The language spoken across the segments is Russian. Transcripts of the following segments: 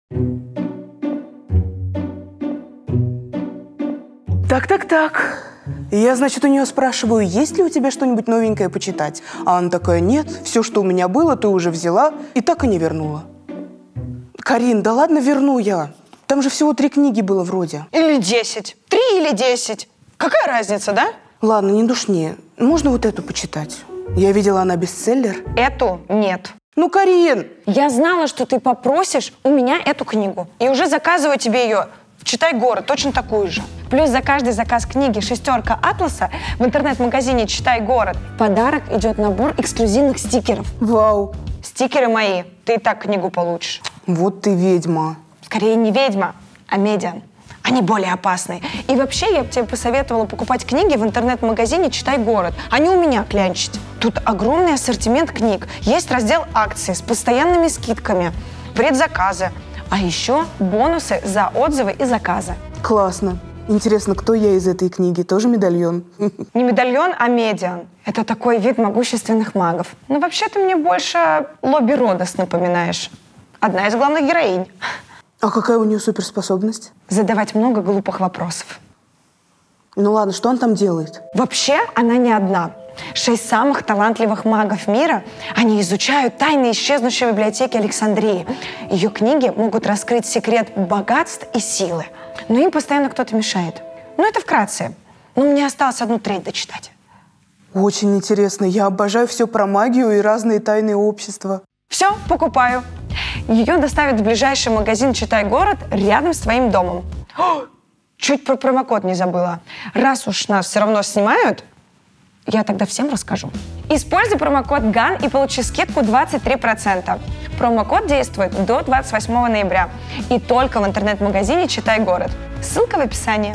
Так. Я, значит, у нее спрашиваю, есть ли у тебя что-нибудь новенькое почитать? А она такая, нет, все, что у меня было, ты уже взяла и так и не вернула. Карин, да ладно, верну я. Там же всего 3 книги было вроде. Или 10. 3 или 10. Какая разница, да? Ладно, не душни. Можно вот эту почитать? Я видела, она бестселлер. Эту нет. Ну, Карин! Я знала, что ты попросишь у меня эту книгу. И уже заказываю тебе ее. «Читай город», точно такую же. Плюс за каждый заказ книги «Шестерка Атласа» в интернет-магазине «Читай город» в подарок идет набор эксклюзивных стикеров. Вау! Стикеры мои. Ты и так книгу получишь. Вот ты ведьма. Скорее не ведьма, а медиан. Они более опасные. И вообще я бы тебе посоветовала покупать книги в интернет-магазине «Читай город», а не у меня клянчить. Тут огромный ассортимент книг. Есть раздел акций с постоянными скидками, предзаказы, а еще бонусы за отзывы и заказы. Классно. Интересно, кто я из этой книги? Тоже медальон? Не медальон, а медиан. Это такой вид могущественных магов. Ну, вообще, ты мне больше Лобби Родос напоминаешь. Одна из главных героинь. А какая у нее суперспособность? Задавать много глупых вопросов. Ну ладно, что он там делает? Вообще, она не одна. 6 самых талантливых магов мира, они изучают тайны исчезнувшей библиотеки Александрии. Ее книги могут раскрыть секрет богатств и силы. Но им постоянно кто-то мешает. Ну, это вкратце. Но мне осталось 1/3 дочитать. Очень интересно. Я обожаю все про магию и разные тайные общества. Все, покупаю. Ее доставят в ближайший магазин «Читай город» рядом с твоим домом. О, чуть про промокод не забыла. Раз уж нас все равно снимают, я тогда всем расскажу. Используй промокод GAN и получи скидку 23%. Промокод действует до 28 ноября. И только в интернет-магазине «Читай город». Ссылка в описании.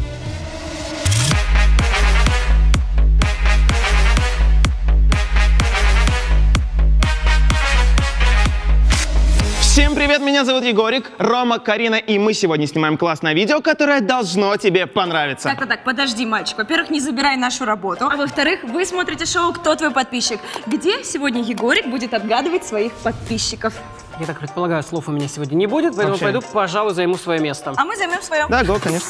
Всем привет, меня зовут Егорик, Рома, Карина, и мы сегодня снимаем классное видео, которое должно тебе понравиться. Так, подожди, мальчик. Во-первых, не забирай нашу работу. А во-вторых, вы смотрите шоу «Кто твой подписчик?», где сегодня Егорик будет отгадывать своих подписчиков. Я так предполагаю, слов у меня сегодня не будет, поэтому пойду, пожалуй, займу свое место. А мы займем свое. Да, го, конечно.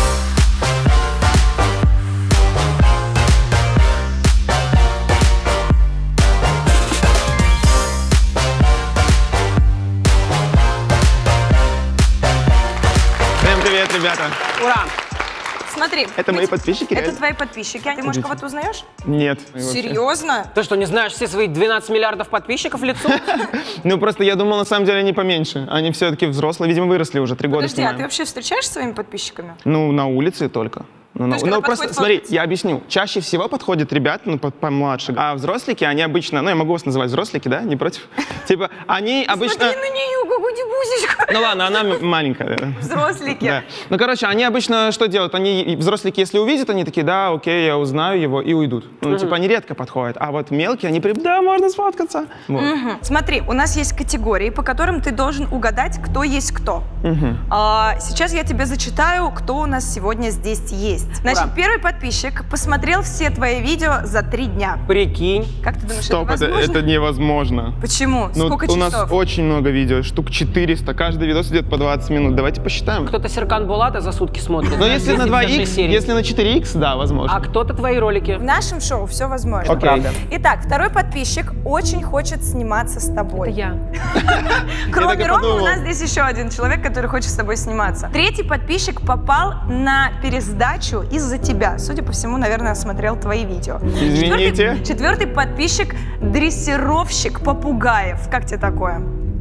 Привет, ребята. Ура! Смотри. Это мои подписчики, Это реально? твои подписчики. Ты, может, кого-то узнаешь? Нет. Серьезно? Ты что, не знаешь все свои 12 миллиардов подписчиков в лицо? Ну, просто я думал, на самом деле, они поменьше. Они все-таки взрослые, видимо, выросли уже, 3 года Подожди, снимаем. а ты вообще встречаешься с своими подписчиками? Ну, на улице только. Ну, есть, когда просто, подходит смотри, фоткаться? я объясню. Чаще всего подходят ребята, ну, помладше. А взрослики, они обычно, ну, я могу вас называть взрослики, да? Не против? Типа, они обычно... Смотри на нее, какую дебусечку. Ну ладно, она маленькая. Взрослики. Да. Ну, короче, они обычно что делают? Они, взрослики, если увидят, они такие, да, окей, я узнаю его, и уйдут. Ну, типа, они редко подходят. А вот мелкие, они прям, да, можно сфоткаться. Вот. Смотри, у нас есть категории, по которым ты должен угадать, кто есть кто. Сейчас я тебе зачитаю, кто у нас сегодня здесь есть. Значит, первый подписчик посмотрел все твои видео за 3 дня. Прикинь. Как ты думаешь, Стоп, это возможно? это невозможно. Почему? Ну, Сколько у часов? нас очень много видео, штук 400. Каждый видос идет по 20 минут. Давайте посчитаем. Кто-то Серкан Булата за сутки смотрит. Но если на 2х, 2х, если на 4х, да, возможно. А кто-то твои ролики. В нашем шоу все возможно. Окей. Итак, второй подписчик очень хочет сниматься с тобой. Это я. Кроме так и Ромы, у подумал. нас здесь еще один человек, который хочет с тобой сниматься. Третий подписчик попал на пересдачу из-за тебя. Судя по всему, наверное, смотрел твои видео. Извините. Четвертый подписчик – дрессировщик попугаев. Как тебе такое?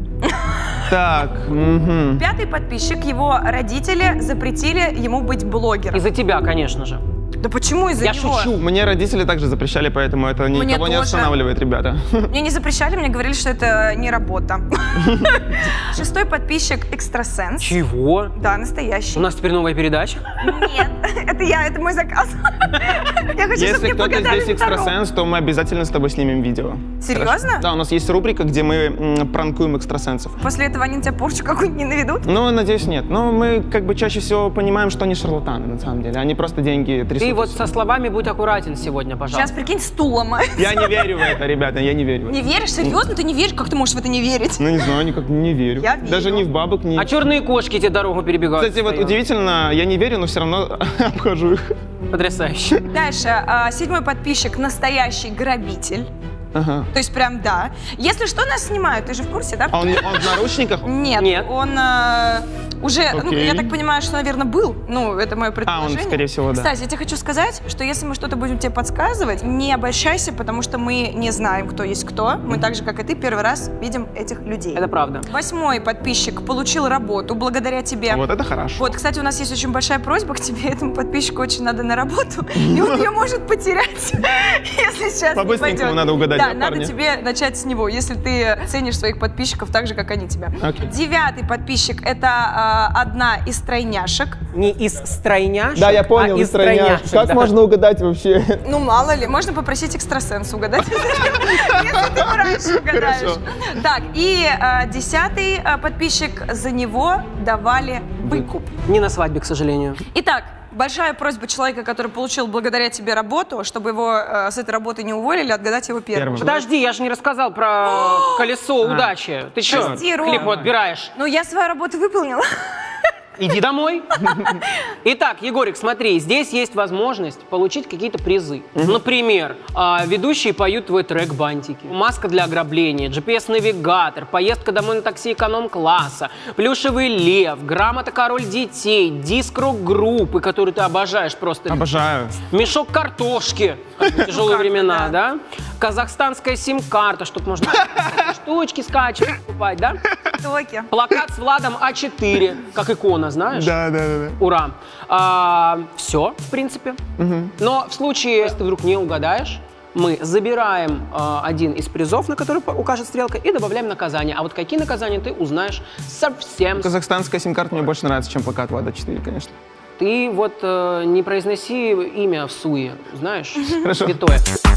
Так, Пятый подписчик, его родители запретили ему быть блогером. Из-за тебя, конечно же. Да почему из-за Я него? шучу. Мне родители также запрещали, поэтому это Мне никого не тоже. останавливает, ребята. Мне не запрещали, мне говорили, что это не работа. Шестой подписчик – экстрасенс. Чего? Да, настоящий. У нас теперь новая передача? Нет, это мой заказ. Я хочу, чтобы Если мне кто-то погадали здесь второго. экстрасенс, то мы обязательно с тобой снимем видео. Серьезно? Хорошо? Да, у нас есть рубрика, где мы пранкуем экстрасенсов. После этого они на тебя порчу какую-нибудь не наведут? Ну, надеюсь, нет. Но мы как бы чаще всего понимаем, что они шарлатаны, на самом деле. Они просто деньги трясут. Ты Ты вот со словами будь аккуратен сегодня, пожалуйста. Сейчас, прикинь, стул ломаю. Я не верю в это, ребята, я не верю. Не веришь? Серьезно? Ты не веришь? Как ты можешь в это не верить? Ну, не знаю, никак не верю. Я верю. Даже ни в бабок, ни... А черные кошки тебе дорогу перебегают. Кстати, вот удивительно, я не верю, но все равно обхожу их. Потрясающе. Дальше. 7-й подписчик — настоящий грабитель. Ага. То есть прям да. Если что, нас снимают, ты же в курсе, да? А он в наручниках? Нет, Нет. он уже, ну, Окей. я так понимаю, что, наверное, был. Ну, это мое предположение. он, скорее всего, да. Кстати, я тебе хочу сказать, что если мы что-то будем тебе подсказывать, не обольщайся, потому что мы не знаем, кто есть кто. Мы так же, как и ты, первый раз видим этих людей. Это правда. 8-й подписчик получил работу благодаря тебе. Вот это хорошо. Вот, кстати, у нас есть очень большая просьба к тебе. Этому подписчику очень надо на работу, и он ее может потерять, если сейчас не По-быстренькому пойдет. надо угадать, Да, да, надо парни? тебе начать с него, если ты ценишь своих подписчиков так же, как они тебя. Окей. 9-й подписчик — это одна из тройняшек. Не из стройняшек, Да, я понял, а из тройняшек. тройняшек. Как да. можно угадать вообще? Ну, мало ли, можно попросить экстрасенса угадать, если ты его раньше угадаешь. Хорошо. Так, и 10-й подписчик, за него давали выкуп. Не на свадьбе, к сожалению. Итак, большая просьба человека, который получил благодаря тебе работу, чтобы его с этой работы не уволили, отгадать его первым. Первым. Подожди, я же не рассказал про колесо удачи. Ты что, Прости, Ром. клипу отбираешь? Ну, я свою работу выполнила. Иди домой. Итак, Егорик, смотри, здесь есть возможность получить какие-то призы. Например, ведущие поют твой трек «Бантики», маска для ограбления, GPS-навигатор, поездка домой на такси эконом-класса, плюшевый лев, грамота «Король детей», диск рок-группы, которую ты обожаешь просто. Обожаю. Мешок картошки, как в тяжелые времена, да? Казахстанская сим-карта, чтобы можно штучки скачивать, покупать, да? Токи. Плакат с Владом А4, как икона, знаешь? Да. Ура. Все, в принципе. Но в случае, если ты вдруг не угадаешь, мы забираем один из призов, на который укажет стрелка, и добавляем наказания. А вот какие наказания, ты узнаешь совсем. Казахстанская сим-карта мне больше нравится, чем плакат Влада 4, конечно. Ты вот не произноси имя в суе, знаешь? Хорошо. Святое.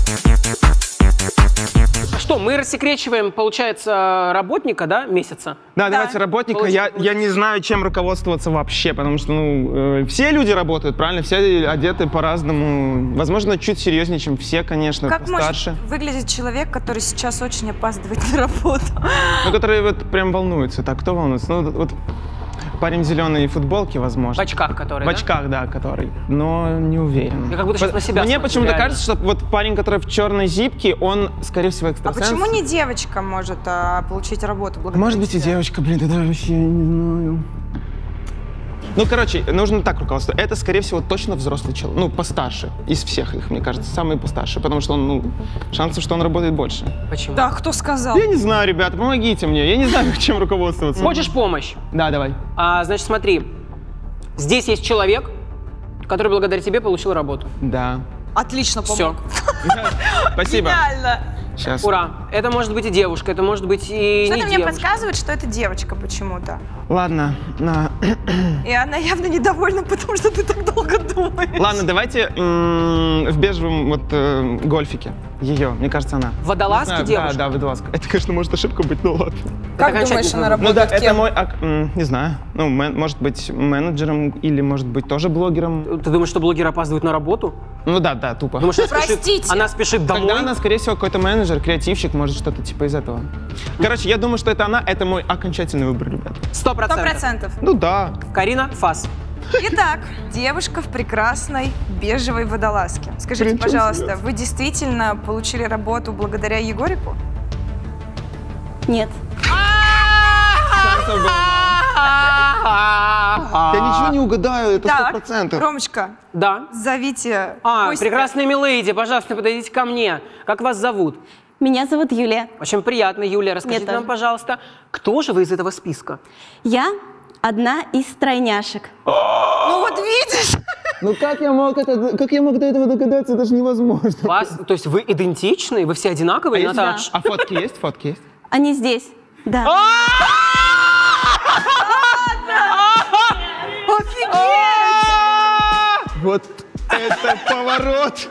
Что, мы рассекречиваем, получается, работника, да, месяца? Да, давайте работника. Я не знаю, чем руководствоваться вообще, потому что, все люди работают, правильно? Все одеты по-разному. Возможно, чуть серьезнее, чем все, конечно, Как постарше. может выглядеть человек, который сейчас очень опаздывает на работу? Ну, которые вот прям волнуются. Так, кто волнуется? Ну, вот парень в зеленой футболке, возможно. В очках, который, В очках, да, который. Но не уверен. Я как будто сейчас на себя Мне смотрю, почему-то реально. кажется, что вот парень, который в черной зипке, он, скорее всего, А экстрасенс. почему не девочка может получить работу благодаря Может быть, и тебе? девочка, блин, тогда вообще не знаю. Ну, короче, нужно так руководствовать. Это, скорее всего, точно взрослый человек. Ну, постарше. Из всех их, мне кажется, самый постарше. Потому что он, шансов, что он работает больше. Почему? Да, кто сказал? Я не знаю, ребята, помогите мне. Я не знаю, чем руководствоваться. Хочешь помощь? Да, давай. Значит, смотри, здесь есть человек, который благодаря тебе получил работу. Да. Отлично помог. Все. Спасибо. Гениально. Сейчас. Ура. Это может быть и девушка, это может быть и Что-то не мне девушка. подсказывает, что это девочка почему-то. Ладно. И она явно недовольна, потому что ты так долго думаешь. Ладно, давайте в бежевом гольфике. Ее, мне кажется, она. Водолазки Не знаю, девушка? Да, водолазка. Это, конечно, может ошибка быть, но ладно. Как окончательно думаешь, она правда. Ну да, работает это кем? мой, не знаю, может быть менеджером или может быть тоже блогером. Ты думаешь, что блогеры опаздывают на работу? Ну да, тупо. Думаешь, Простите. она спешит домой? Тогда она, скорее всего, какой-то менеджер, креативщик, может что-то типа из этого. Короче, я думаю, что это она, это мой окончательный выбор, ребят. 100%. 100%. Ну да. Карина, фас. Итак, девушка в прекрасной бежевой водолазке. Скажите, Блин, чё пожалуйста, смеяться? вы действительно получили работу благодаря Егорику? Нет. Шансов было мало. Я ничего не угадаю, это Так, 100%. Ромочка, Да. зовите гостя. Прекрасная милейди, пожалуйста, подойдите ко мне. Как вас зовут? Меня зовут Юлия. Очень приятно, Юлия. Расскажите Мне нам, тоже. пожалуйста, кто же вы из этого списка? Я одна из тройняшек. Ну вот видишь? Ну как я мог до этого догадаться, это же невозможно. То есть вы идентичны? Вы все одинаковые, Наташ? А фотки есть? Фотки есть? Они здесь. Да. Офигеть! Вот Это поворот.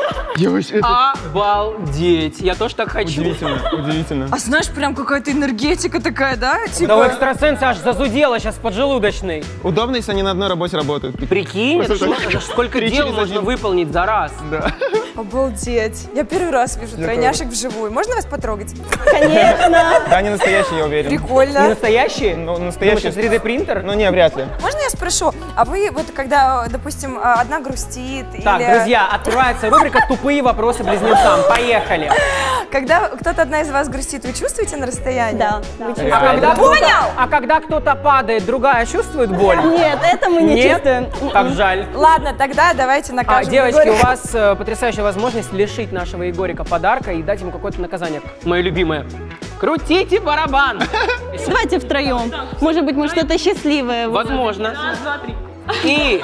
Обалдеть. Я тоже так хочу. Удивительно. А знаешь, прям какая-то энергетика такая, да? Да у экстрасенса аж зазудело сейчас поджелудочный. Удобно, если они на одной работе работают. Прикинь, это Просто сколько три дел через можно один. выполнить за раз. Да. Обалдеть. Я первый раз вижу тройняшек вживую. Можно вас потрогать? Конечно. Да, они настоящие, я уверен. Не Прикольно. настоящие? Ну, Думаешь, настоящие. это 3D-принтер? Ну, не, вряд ли. Можно я спрошу, а вы вот когда, допустим, одна грустит Так, или... друзья, открывается рубрика «Тупые вопросы близнецам». Поехали. Когда кто-то одна из вас грустит, вы чувствуете на расстоянии? Да. А когда кто-то падает, другая чувствует боль? Нет, это мы не Нет? чувствуем. Как жаль. Ладно, тогда давайте накажем Девочки, у Егорика. вас потрясающая возможность лишить нашего Егорика подарка и дать ему какое-то наказание. Мое любимое. Крутите барабан. Давайте втроем. Может быть, мы что-то счастливое. Возможно. И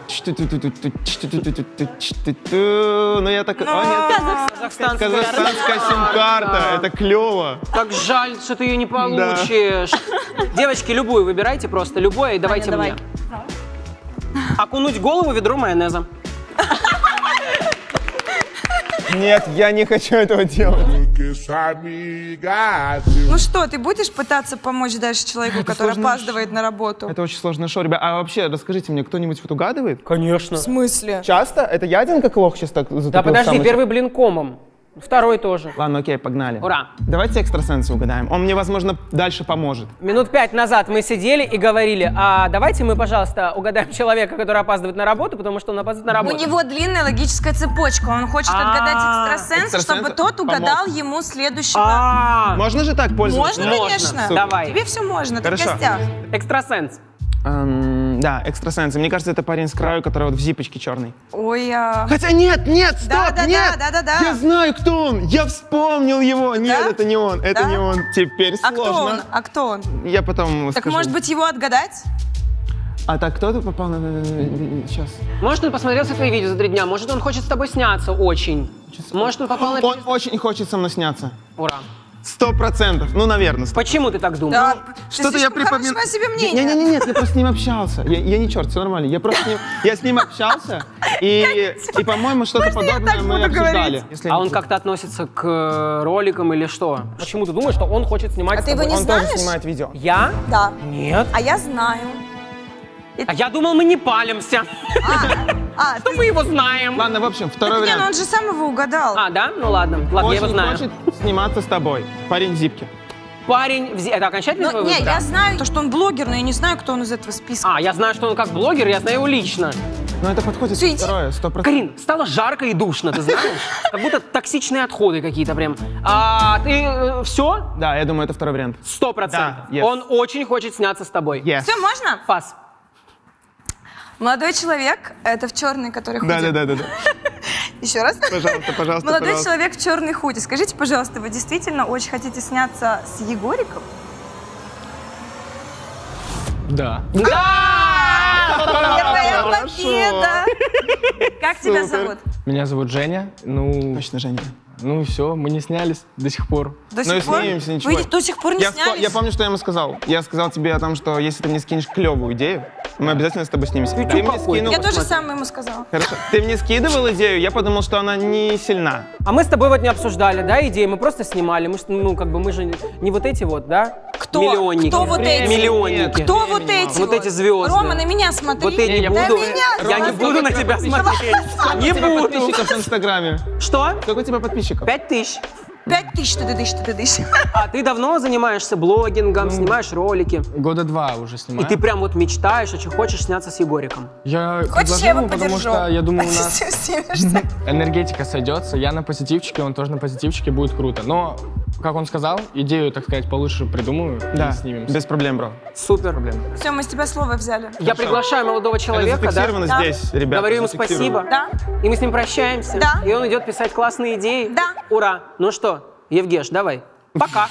Ну, я так... О, нет. казахстанская. Казахстанская сим-карта. Это клево. Как жаль, что ты ее не получишь. Девочки, любую выбирайте просто, любое, и давайте давай. мне. Окунуть голову в ведро майонеза. Нет, я не хочу этого делать. Ну что, ты будешь пытаться помочь дальше человеку, который сложно. опаздывает на работу? Это очень сложное шоу, ребят. А вообще, расскажите мне, кто-нибудь вот угадывает? Конечно. В смысле? Часто? Это я один как лох сейчас так затупил? Да подожди, самый- первый блин комом. Второй тоже. Ладно, окей, погнали. Ура. Давайте экстрасенса угадаем. Он мне, возможно, дальше поможет. Минут 5 назад мы сидели и говорили, а давайте мы, пожалуйста, угадаем человека, который опаздывает на работу, потому что он опаздывает на У работу. него длинная логическая цепочка. Он хочет отгадать экстрасенса, Экстрасенс чтобы тот угадал помог. ему следующего. А, Можно же так пользоваться? Можно, конечно. Супер. Давай. Тебе все можно, ты в Хорошо. гостях. экстрасенс. Да, экстрасенс. Мне кажется, это парень с краю, который вот в зипочке черный. Ой, Хотя нет, стоп, Да-да-да, нет! да-да-да. Я знаю, кто он! Я вспомнил его! Нет, Да? это не он, это Да? не он. Теперь А кто он? сложно. А кто он? Я потом Так скажу. может быть его отгадать? А так кто-то попал на... Сейчас. Может, он посмотрел все твои видео за 3 дня, может, он хочет с тобой сняться очень. Может, он попал на... Он очень хочет со мной сняться. Ура. 100%. Ну, наверное. Почему ты так думаешь? Да. Что-то я припомню. Хорошего о себе мнения. Нет, я просто с ним общался. Я не черт, все нормально. Я с ним общался, и по-моему, что-то подобное мы обсуждали. Если А я он не как-то относится к роликам или что? Почему ты думаешь, что он хочет снимать А с ты его тобой? не Он тоже знаешь? снимает видео. Я? Да. Нет. А я знаю. А я думал, мы не палимся. Ты... Мы его знаем. Ладно, в общем, второй Не, ну вариант. он же сам его угадал. А, да? Ну ладно. Ладно, я его Очень знаю. хочет сниматься с тобой. Парень в зипке. Парень... Это окончательный твой Ну, не, выбор? я знаю, то, что он блогер, но я не знаю, кто он из этого списка. А, я знаю, что он как блогер, я знаю его лично. Но это подходит Всё, иди. второе, 100%. Карин, стало жарко и душно, ты знаешь? Как будто токсичные отходы какие-то прям. А ты все? Да, я думаю, это второй вариант. 100%. Да, yes. Он очень хочет сняться с тобой. Yes. Все, можно? Пас. Молодой человек, это в черный, который худи. Да. Еще раз. Пожалуйста, Молодой пожалуйста. человек в черной худи. Скажите, пожалуйста, вы действительно очень хотите сняться с Егориком? Да. Первая победа! Как тебя зовут? Меня зовут Женя. Ну, Точно, Женька. ну и все, мы не снялись до сих пор. До Ну и сих пор? снимемся, ничего. Вы до сих пор не снялись? Я помню, что я ему сказал. Я сказал тебе о том, что если ты мне скинешь клевую идею, мы обязательно с тобой снимемся. Ты мне скинул... Я тоже самое ему сказала. Хорошо. Ты мне скидывал идею, я подумал, что она не сильна. А мы с тобой вот не обсуждали, да, идеи? Мы просто снимали. Мы, ну, как бы мы же не вот эти вот, да? Кто? Миллионники. Кто вот эти? Миллионники. Кто вот эти Вот эти звезды. Рома, на меня смотри. Вот я не На буду. меня Я не смотри. буду на тебя смотреть. Не Сколько у тебя буду. подписчиков в Инстаграме? Что? Сколько у тебя подписчиков? 5000. 5000 ты. А ты давно занимаешься блогингом, снимаешь ролики? Года 2 уже И снимаю. ты прям вот мечтаешь, очень хочешь сняться с Егориком. Я Хочешь, предложил я его ему, потому подержу? что я думаю, у нас Снимешься. энергетика сойдется. Я на позитивчике, он тоже на позитивчике, будет круто. Но, как он сказал, идею, так сказать, получше придумаю Да, и снимемся. без проблем, бро. Супер. Все, мы с тебя слово взяли. Я приглашаю молодого Это человека, да? зафиксировано Да. здесь, ребята. Говорю ему зафиксировано. спасибо. Да? И мы с ним прощаемся. Да. И он идет писать классные идеи. Да. Ура. Ну что, Евгеш, давай. Пока.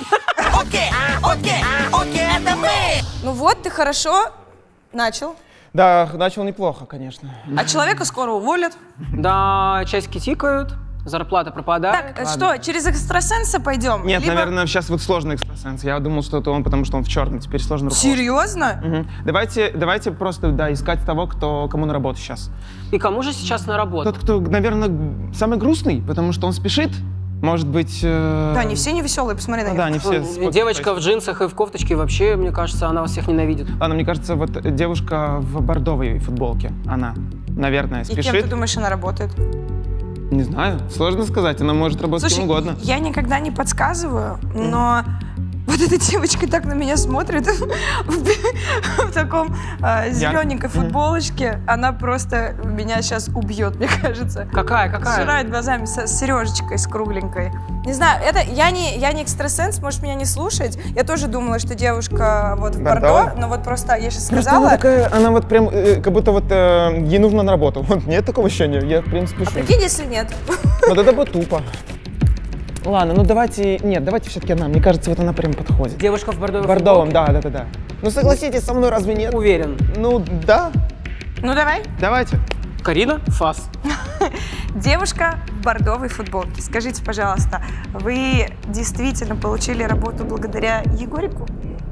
Ну вот, ты хорошо начал. Да, начал неплохо, конечно. А человека скоро уволят. Да, часики тикают. зарплата пропадает. Так, что, через экстрасенса пойдем? Нет, Либо- наверное, сейчас вот сложный экстрасенс. Я думал, что это он, потому что он в черном. Теперь сложно руководить. Серьезно? Мгм. Давайте просто, да, искать того, кому на работу сейчас. И кому же сейчас на работу? Тот, кто, наверное, самый грустный, потому что он спешит. Может быть... Да, они все не веселые, посмотри на них. Да, они все... Девочка в джинсах и в кофточке, вообще, мне кажется, она вас всех ненавидит. Ладно, мне кажется, вот девушка в бордовой футболке, она, наверное, И кем спешит. ты думаешь, она работает? Не знаю, сложно сказать, она может работать Слушай, кем угодно. я никогда не подсказываю, но вот эта девочка так на меня смотрит в таком зелененькой футболочке. Она просто меня сейчас убьет, мне кажется. Какая? Сжирает глазами с сережечкой, с кругленькой. Не знаю, это я не экстрасенс, можешь меня не слушать. Я тоже думала, что девушка вот в бордо, но вот просто я сейчас Просто сказала. она такая, она вот прям, как будто вот ей нужно на работу. Вот нет такого ощущения, я прям спешу. Прикинь, если нет. Вот это бы тупо. Ладно, ну давайте все-таки она, мне кажется, вот она прям подходит. Девушка в бордовой В бордовом, футболке? да. Ну согласитесь со мной, разве нет? Уверен. Ну да, Ну давай. давайте. Карина, фас. Девушка в бордовой футболке. Скажите, пожалуйста, вы действительно получили работу благодаря Егорику?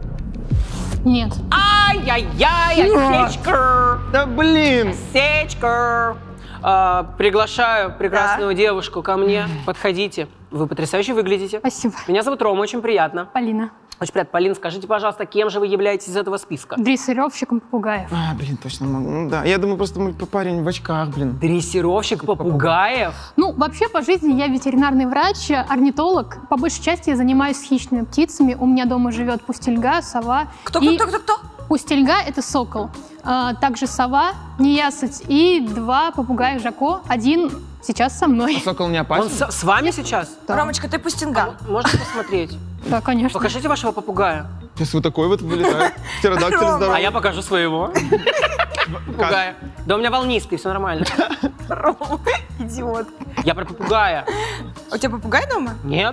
Нет. Ай-яй-яй, осечка! Да блин! Осечка! Приглашаю прекрасную девушку ко мне. Подходите. Вы потрясающе выглядите. Спасибо. Меня зовут Рома, очень приятно. Полина. Очень приятно. Полин, скажите, пожалуйста, кем же вы являетесь из этого списка? Дрессировщиком попугаев. А, блин, точно могу. Ну да, я думаю, просто мой парень в очках, блин. Дрессировщик попугаев? Ну, вообще, по жизни я ветеринарный врач, орнитолог. По большей части я занимаюсь хищными птицами. У меня дома живет пустельга, сова. Кто? Пустельга — это сокол. Также сова, неясыть и 2 попугая Жако. 1 сейчас со мной. А сокол не Он опасен? с вами сейчас? Да. Ромочка, ты пустинга. Можно посмотреть? Да, конечно. Покажите вашего попугая. Сейчас вот такой вот вылетает. Птеродактиль Рома. здоровый. А я покажу своего попугая. Да у меня волнистый, все нормально. Рома, идиот. Я про попугая. У тебя попугай дома? Нет?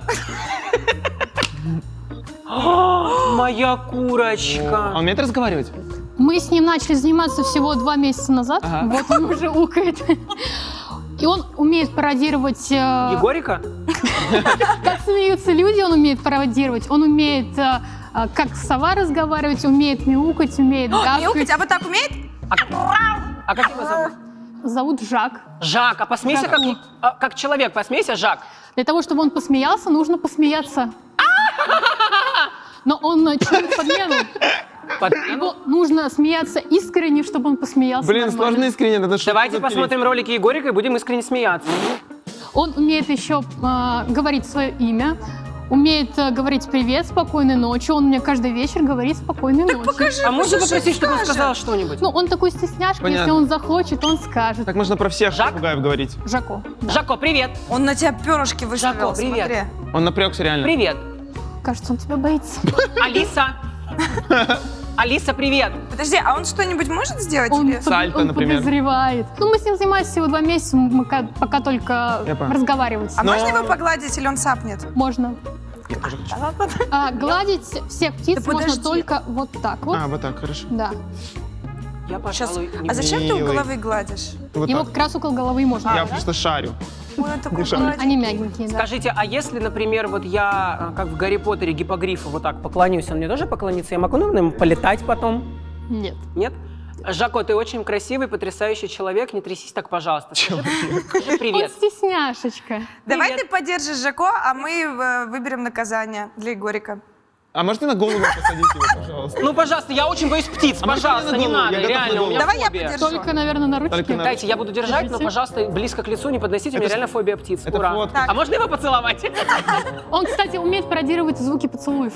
Моя А курочка. он умеет разговаривать? Мы с ним начали заниматься всего 2 месяца назад. Ага. Вот он уже укает. И он умеет пародировать... Егорика? Как смеются люди, он умеет пародировать. Он умеет, как сова разговаривать, умеет мяукать, умеет Мяукать, гавкать. а вот так умеет? А как его зовут? Зовут Жак. Жак, а посмейся как человек, посмейся, Жак. Для того, чтобы он посмеялся, нужно посмеяться. Но он чует подмену. Его нужно смеяться искренне, чтобы он посмеялся Блин, нормально. сложно искренне. Это что Давайте за посмотрим ролики Егорика и будем искренне смеяться. Он умеет еще говорить свое имя, умеет говорить «привет», «спокойной ночи». Он мне каждый вечер говорит «спокойной ночи». Покажи, А можно пусть попросить, чтобы он скажет. сказал что-нибудь? Ну, он такой стесняшка, Понятно. если он захочет, он скажет. Так можно про всех Жак? попугаев говорить. Жако. Да. Жако, привет. Он на тебя перышки выставил, Жако, привет. смотри. Он напрягся реально. Привет. Кажется, он тебя боится. Алиса. Алиса, привет. Подожди, а он что-нибудь может сделать? Он, или- Сальто, он например. подозревает. Ну, мы с ним занимаемся всего 2 месяца, мы пока только Я понял. разговаривать. А Но- можно его погладить, или он сапнет? Можно. Я тоже хочу. Гладить всех птиц Да можно подожди. только вот так вот. А, вот так, хорошо. Да. Я, Сейчас. пожалуй, не А зачем ты у Милый. головы гладишь? Вот Его так. как раз около головы можно. Я просто шарю. Ой, он такой Миша. гладенький. Они мягенькие, да. Скажите, а если, например, вот я, как в Гарри Поттере, гиппогрифу вот так поклонюсь, он мне тоже поклонится? Я могу, наверное, полетать потом? Нет. Нет? Жако, ты очень красивый, потрясающий человек, не трясись так, пожалуйста. Скажи Он привет. стесняшечка. Давай Привет. ты поддержишь Жако, а мы выберем наказание для Егорика. А можете на голову посадить его, пожалуйста? Ну, пожалуйста, я очень боюсь птиц, А можно пожалуйста, на не голову? надо, Я готов на реально, у меня голову. Давай я фобия. подержу. Только, наверное, на Только ручке. на- Дайте, я буду держать, но, Держите. пожалуйста, близко к лицу не подносите, у меня Это реально фобия птиц. это Ура. фотка. А можно его поцеловать? Он, кстати, умеет пародировать звуки поцелуев.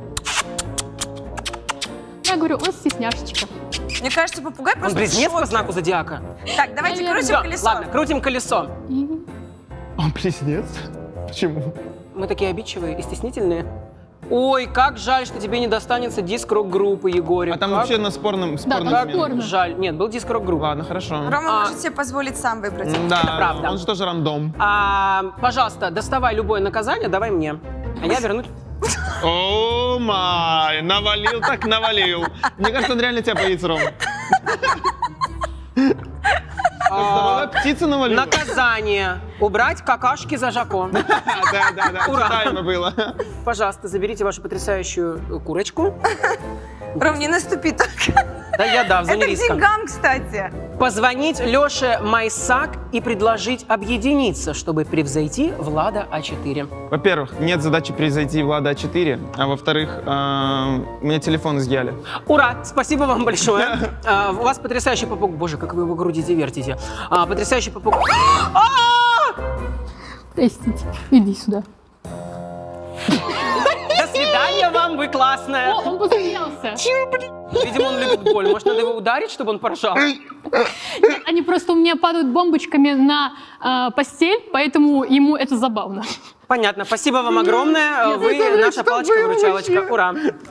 Я говорю, он стесняшечка. Мне кажется, попугай Он просто в близнец по шоке. знаку зодиака. Так, давайте Наверное. крутим Всё, колесо. ладно, крутим колесо. И Он близнец? Почему? Мы такие обидчивые и стеснительные. Ой, как жаль, что тебе не достанется диск-рок-группы, Егорик. А там Как вообще на спорном там момент. спорно. жаль. Нет, был диск-рок-группа. Ладно, хорошо. Рома может себе позволить сам выбрать. Да, правда. он же тоже рандом. Пожалуйста, доставай любое наказание, давай мне. А я вернуть. О май, навалил так навалил. Мне кажется, он реально тебя боится, Рома. Здоровая птица навалила. Наказание. Убрать какашки за Жако. Да, Ура. читаемо было. Пожалуйста, заберите вашу потрясающую курочку. Ром, не наступи так. Да, в зоне Это к риска. деньгам, кстати. Позвонить Леше Майсак и предложить объединиться, чтобы превзойти Влада А4. Во-первых, нет задачи превзойти Влада А4, а во-вторых, у меня телефон изъяли. Ура! Спасибо вам большое. У вас потрясающий попуг. Боже, как вы его грудите, вертите. Потрясающий попуг. Простите, иди сюда. До свидания вам, вы классная. О, он посмеялся. Видимо, он любит боль. Может, надо его ударить, чтобы он поржал? Нет, они просто у меня падают бомбочками на постель, поэтому ему это забавно. Понятно. Спасибо вам огромное. Вы наша палочка-выручалочка. Ура!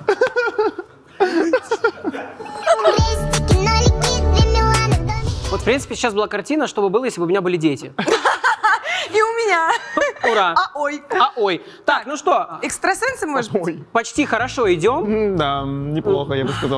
Вот, в принципе, сейчас была картина, что бы было, если бы у меня были дети. И у меня. Ура! Ой. Так, ну что, Экстрасенсы, может быть? почти хорошо идем. Да, неплохо, я бы сказал.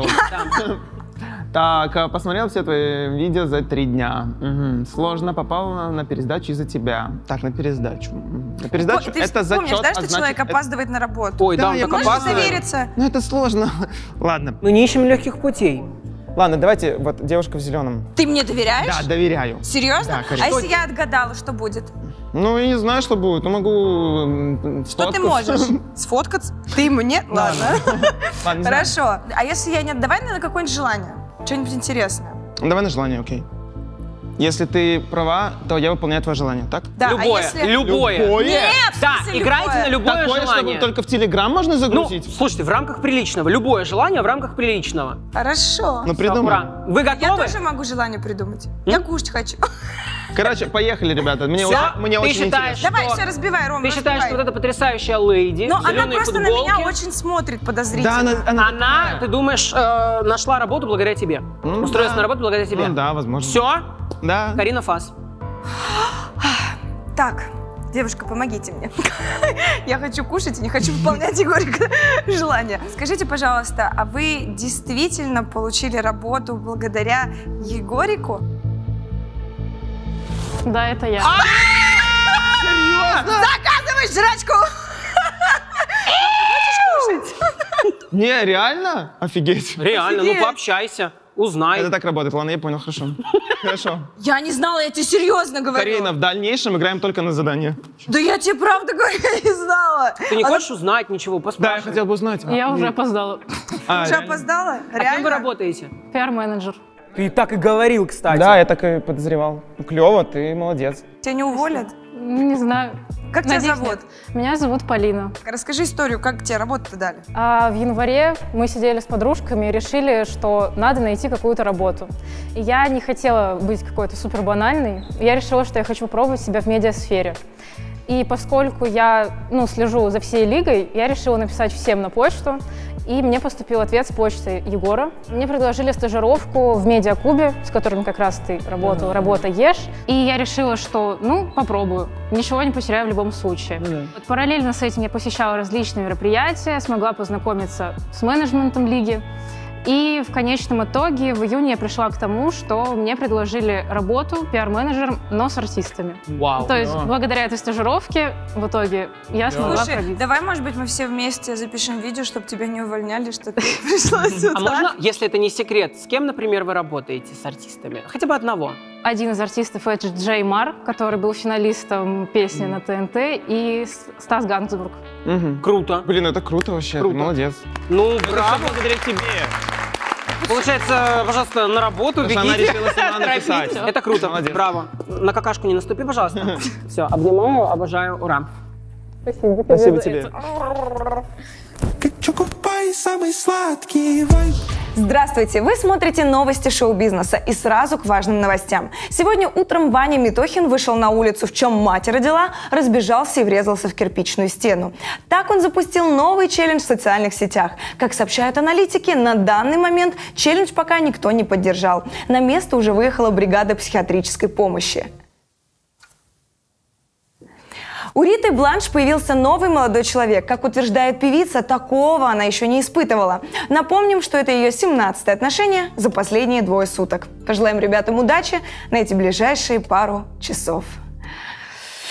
Так, посмотрел все твои видео за 3 дня. Сложно, попал на пересдачу из-за тебя. Так, на пересдачу. На пересдачу Ты это зачет, помнишь, да, что значит, человек это- опаздывает на работу? Ой, да, он я так Можешь опаздывает. довериться? Ну, это сложно. Ладно. Мы не ищем легких путей. Ладно, давайте, вот девушка в зеленом. Ты мне доверяешь? Да, доверяю. Серьезно? Да, конечно. А если я отгадала, что будет? Ну, я не знаю, что будет. Ну, могу Что ты можешь? Сфоткаться? Ты мне? Ладно. Ладно, не знаю. Хорошо. А если я нет, давай на какое-нибудь желание. Что-нибудь интересное. Давай на желание, окей. Если ты права, то я выполняю твое желание, так? Да, Любое, а если... любое. Нет, в Да, смысле играйте любое? на любое Такое, желание. чтобы только в Телеграм можно Ну, загрузить? слушайте, в рамках приличного. Любое желание в рамках приличного. Хорошо. Ну, придумай. Ура. Вы Я готовы? тоже могу желание придумать. Я кушать хочу. Короче, поехали, ребята. Мне Всё? мне Ты очень считаешь, интересно. Давай, что- все, разбивай, Ром, Ты считаешь, что разбивай. вот эта потрясающая леди Но в она зеленой просто на футболке, меня очень смотрит подозрительно. Да, она... ты думаешь, нашла работу благодаря тебе? Ну, Устроилась да. на работу благодаря тебе? Ну, да, возможно. Все? Да. Карина Фас. Так, девушка, помогите мне. Я хочу кушать и не хочу выполнять Егорика желание. Скажите, пожалуйста, а вы действительно получили работу благодаря Егорику? Да, это я. Заказывай жрачку! Хочешь кушать? Не, реально? Офигеть. Реально, Офигеть. ну пообщайся, узнай. Это так работает. Ладно, я понял, хорошо. Хорошо. Я не знала, я тебе серьезно говорю. Карина, в дальнейшем играем только на задание. Да я тебе правда говорю, я не знала. Ты не Она хочешь узнать ничего? Да, я Поспрашивай. хотел бы узнать. Я уже опоздала. уже опоздала? А кем Реально? вы работаете? Пиар-менеджер. Ты так и говорил, кстати. Да, я так и подозревал. Клево, ты молодец. Тебя не уволят? Не знаю. Как тебя Надеюсь, зовут? нет. Меня зовут Полина. Расскажи историю, как тебе работу-то дали? А в январе мы сидели с подружками и решили, что надо найти какую-то работу. И я не хотела быть какой-то супер банальной. Я решила, что я хочу попробовать себя в медиасфере. И поскольку я слежу за всей лигой, я решила написать всем на почту. И мне поступил ответ с почты Егора. Мне предложили стажировку в медиаклубе, с которым как раз ты работал, работа ешь. И я решила, что, попробую. Ничего не потеряю в любом случае. Вот параллельно с этим я посещала различные мероприятия, смогла познакомиться с менеджментом лиги. И в конечном итоге в июне я пришла к тому, что мне предложили работу пиар-менеджером, но с артистами. Вау. То есть благодаря этой стажировке в итоге я смогла Слушай, пробиться. давай, может быть, мы все вместе запишем видео, чтобы тебя не увольняли, что ты пришла сюда. А можно, если это не секрет, с кем, например, вы работаете с артистами? Хотя бы одного. Один из артистов — это Джей Мар, который был финалистом песни на ТНТ, и Стас Гансбург. Круто. Блин, это круто вообще, Круто. ты молодец. Ну, Браво, браво. благодаря тебе. Получается, пожалуйста, на работу Потому что она бегите. решила сама написать. Это круто. Молодец. Браво. На какашку не наступи, пожалуйста. Все, обнимаю, обожаю. Ура. Спасибо тебе. Здравствуйте! Вы смотрите новости шоу-бизнеса и сразу к важным новостям. Сегодня утром Ваня Митохин вышел на улицу, в чем мать родила, разбежался и врезался в кирпичную стену. Так он запустил новый челлендж в социальных сетях. Как сообщают аналитики, на данный момент челлендж пока никто не поддержал. На место уже выехала бригада психиатрической помощи. У Риты Бланш появился новый молодой человек. Как утверждает певица, такого она еще не испытывала. Напомним, что это ее 17-е отношение за последние 2 суток. Пожелаем ребятам удачи на эти ближайшие пару часов.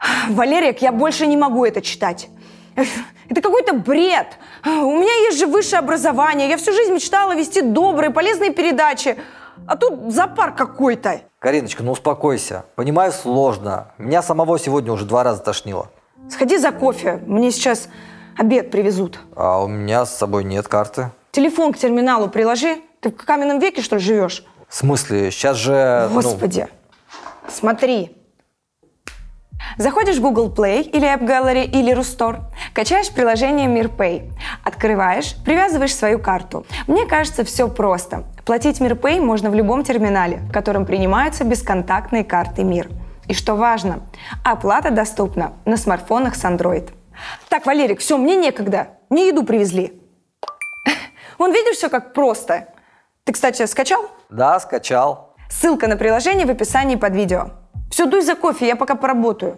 Валерик, я больше не могу это читать. Это какой-то бред. У меня есть же высшее образование. Я всю жизнь мечтала вести добрые, полезные передачи. А тут зоопарк какой-то. Кариночка, ну успокойся. Понимаю, сложно. Меня самого сегодня уже 2 раза тошнило. Сходи за кофе. Мне сейчас обед привезут. А у меня с собой нет карты. Телефон к терминалу приложи. Ты в каменном веке, что ли, живешь? В смысле? Сейчас же... Господи. Смотри. Заходишь в Google Play или App Gallery или Рустор, качаешь приложение MirPay, открываешь, привязываешь свою карту. Мне кажется, все просто. Платить MirPay можно в любом терминале, в котором принимаются бесконтактные карты МИР. И что важно, оплата доступна на смартфонах с Android. Так, Валерик, все, мне некогда. Мне еду привезли. Вон, видишь, все как просто. Ты, кстати, скачал? Да, скачал. Ссылка на приложение в описании под видео. Все, дуй за кофе, я пока поработаю.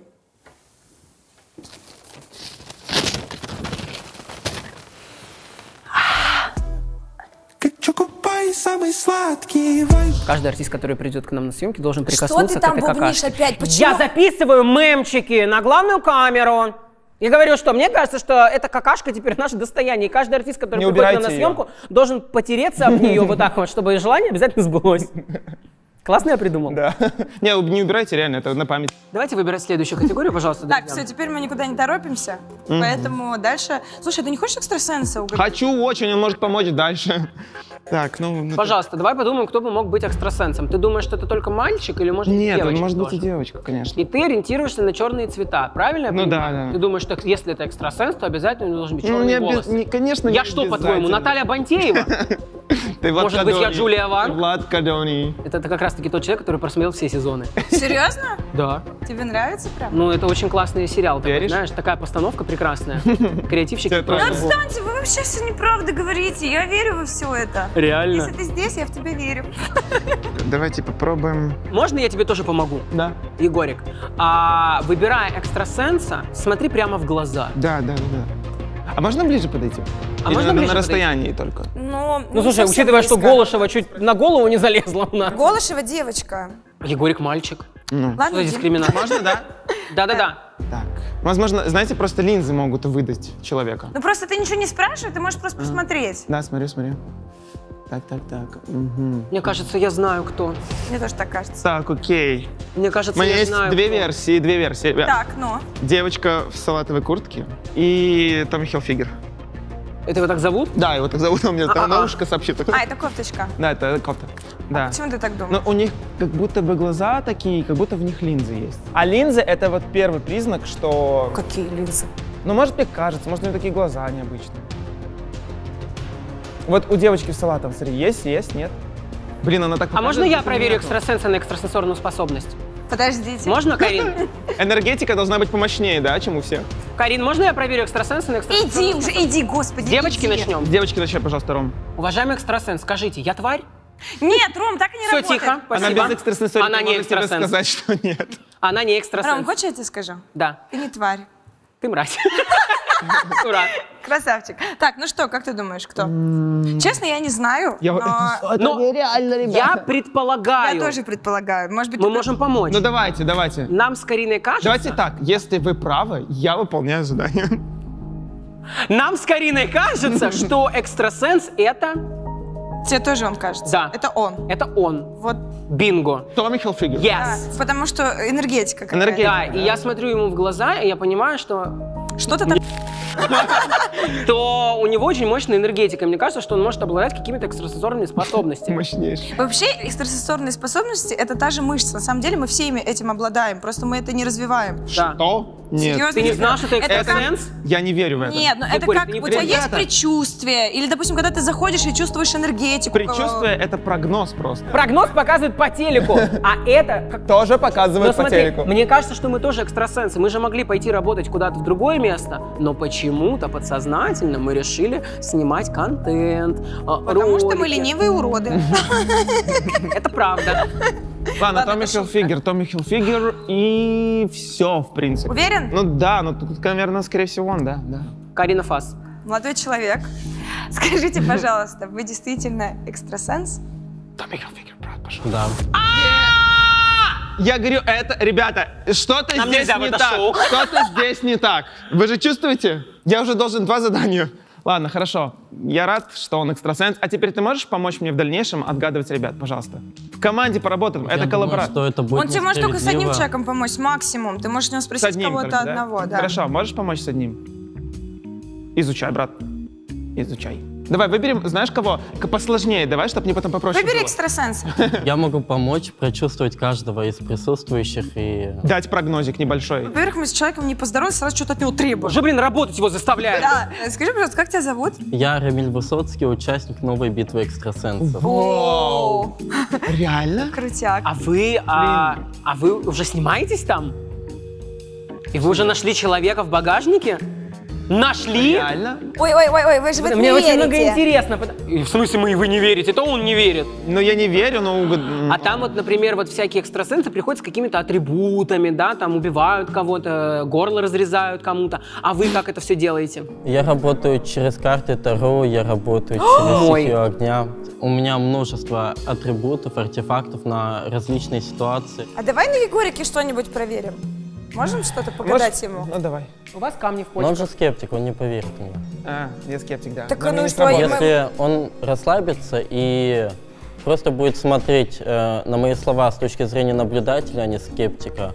Каждый артист, который придет к нам на съемки, должен прикоснуться Что ты там к этой бубнишь какашке. опять? Почему? Я записываю мемчики на главную камеру. И говорю, что мне кажется, что эта какашка теперь наше достояние. И каждый артист, который приходит к нам на съемку, должен потереться об нее вот так вот, чтобы желание обязательно сбылось. Классно я придумал? Да. Не убирайте, реально, это на память. Давайте выбирать следующую категорию, пожалуйста. Так, друзья. все, теперь мы никуда не торопимся, поэтому дальше... Слушай, ты не хочешь экстрасенса угадать? Хочу очень, он может помочь дальше. Так, ну... Пожалуйста, давай подумаем, кто бы мог быть экстрасенсом. Ты думаешь, что это только мальчик или может быть Нет, девочка он может быть тоже? и девочка, конечно. И ты ориентируешься на черные цвета, правильно я понимаю? Да. Ты думаешь, что если это экстрасенс, то обязательно у него должен быть Ну, черные волосы. конечно, Я что, по-твоему, Наталья Бантеева? Ты Влад Может быть, я Кадони. Джулия Ван? Влад Кадони. Это как раз-таки тот человек, который просмотрел все сезоны. Серьезно? Да. Тебе нравится прям? Ну, это очень классный сериал. Такой, Веришь? знаешь, такая постановка прекрасная. Креативщик. Тебе просто тоже. был. Отстаньте, вы вообще все неправда говорите. Я верю во все это. Реально. Если ты здесь, я в тебя верю. Давайте попробуем. Можно я тебе тоже помогу? Да. Егорик, выбирая экстрасенса, смотри прямо в глаза. Да. А можно ближе подойти? А Или можно надо ближе на подойти? расстоянии только? Но Ну, слушай, учитывая, что Голышева чуть на голову не залезла у нас. Голышева девочка. Егорик мальчик. Ну. Ладно, Что за Дим. дискриминация? Можно, да? Да-да-да. Так. Возможно, знаете, просто линзы могут выдать человека. Ну просто ты ничего не спрашивай, ты можешь просто посмотреть. Да, смотрю. Так. Угу. Мне кажется, я знаю, кто. Мне тоже так кажется. Так, окей. Мне кажется, У меня я есть знаю, две кто. версии. ребят. Так, ну. Девочка в салатовой куртке и Томми Хилфигер. Это его так зовут? Да, его так зовут, он мне там на А-а-а. ушко сообщит. А, это кофточка. Да, это кофта. Да. Почему ты так думаешь? Но у них как будто бы глаза такие, как будто в них линзы есть. А линзы — это вот первый признак, что... Какие линзы? Ну, может, мне кажется, может, у нее такие глаза необычные. Вот у девочки в салатовом, смотри, есть, нет. Блин, она так А можно показывает, я будто проверю нету. экстрасенса на экстрасенсорную способность? Подождите. Можно, Карин? Энергетика должна быть помощнее, да, чем у всех? Карин, можно я проверю экстрасенса на экстрасенсорную Иди уже, способность? иди, господи. Девочки, иди. начнем. Девочки, начни, пожалуйста, Ром. Уважаемый экстрасенс, скажите, я тварь? Нет, Ром, так и не Все работает. тихо, Она спасибо. без экстрасенсорики Она не может тебе экстрасенс. сказать, что нет. Она не Ром, экстрасенс. хочешь, я тебе скажу? Да. Ты не тварь. Ты мразь. Ура. Красавчик. Так, ну что, как ты думаешь, кто? Честно, я не знаю, но Но я предполагаю, я тоже предполагаю. Может быть, мы можем помочь. Ну, давайте. Нам с Кариной кажется... Давайте так, если вы правы, я выполняю задание. Нам с Кариной кажется, что экстрасенс это... тебе тоже он кажется. Да. Это он. Это он. Вот. Бинго. Томми Хилфигер. Yes. Да, потому что энергетика какая-то. Энергетика. Да, и я смотрю ему в глаза, и я понимаю, что Что-то там... то у него очень мощная энергетика. Мне кажется, что он может обладать какими-то экстрасенсорными способностями. Мощнейший. Вообще, экстрасенсорные способности — это та же мышца. На самом деле мы все этим обладаем, просто мы это не развиваем. Да. Что? Нет. Серьезно? Ты не знал, что ты Это как- экстрасенс? Я не верю в это. Нет, ну это Егорик, как ты не у тебя понимаешь. есть предчувствие, или, допустим, когда ты заходишь и чувствуешь энергетику. Предчувствие — это прогноз просто. Прогноз показывает по телеку, а это... как- Тоже Но показывает по смотри, телеку. мне кажется, что мы тоже экстрасенсы. Мы же могли пойти работать куда-то в другое место, но почему-то подсознательно мы решили снимать контент, Потому что мы ролики. ленивые уроды. Это правда. Ладно, Ладно, Томми Хилфигер и все, в принципе. Уверен? Ну да, ну тут, наверное, скорее всего он, да. Карина Фас. Молодой человек, скажите, пожалуйста, вы действительно экстрасенс? Томми Хилфигер, брат, пошел. Да. Я говорю, это, ребята, что-то Нам здесь нельзя в не это так. шоу. Что-то здесь не так. Вы же чувствуете? Я уже должен 2 задания. Ладно, хорошо. Я рад, что он экстрасенс. А теперь ты можешь помочь мне в дальнейшем отгадывать ребят, пожалуйста? В команде поработаем. Это коллаборация. Он тебе может только с одним человеком помочь, максимум. Ты можешь у него спросить кого-то только, да? одного, да. Хорошо, можешь помочь с одним? Изучай, брат. Изучай. Давай, выберем, знаешь кого? Посложнее, давай, чтобы мне потом попроще Выбери было. экстрасенса. Я могу помочь прочувствовать каждого из присутствующих и... Дать прогнозик небольшой. Во-первых, мы с человеком не поздоровались, сразу что-то от него требуем. Уже, блин, работать его заставляют. Да. Скажи, пожалуйста, как тебя зовут? Я Рамиль Высоцкий, участник новой битвы экстрасенсов. О, Реально? крутяк. А вы уже снимаетесь там? И вы уже нашли человека в багажнике? Нашли? Реально? Ой, вы же в это Мне не очень много верите. интересно. И в смысле вы не верите? То он не верит. Ну, я не верю, но... А там вот, например, вот всякие экстрасенсы приходят с какими-то атрибутами, да, там убивают кого-то, горло разрезают кому-то. А вы как это все делаете? Я работаю через карты Таро, я работаю через стихию огня. У меня множество атрибутов, артефактов на различные ситуации. А давай на Егорике что-нибудь проверим. Можем что-то погадать ему? Ну, давай. У вас камни в Но он почках. же скептик, он не поверит мне. Я скептик, да. Так, Но мне ну не что, сработает. Если он расслабится и просто будет смотреть на мои слова с точки зрения наблюдателя, а не скептика,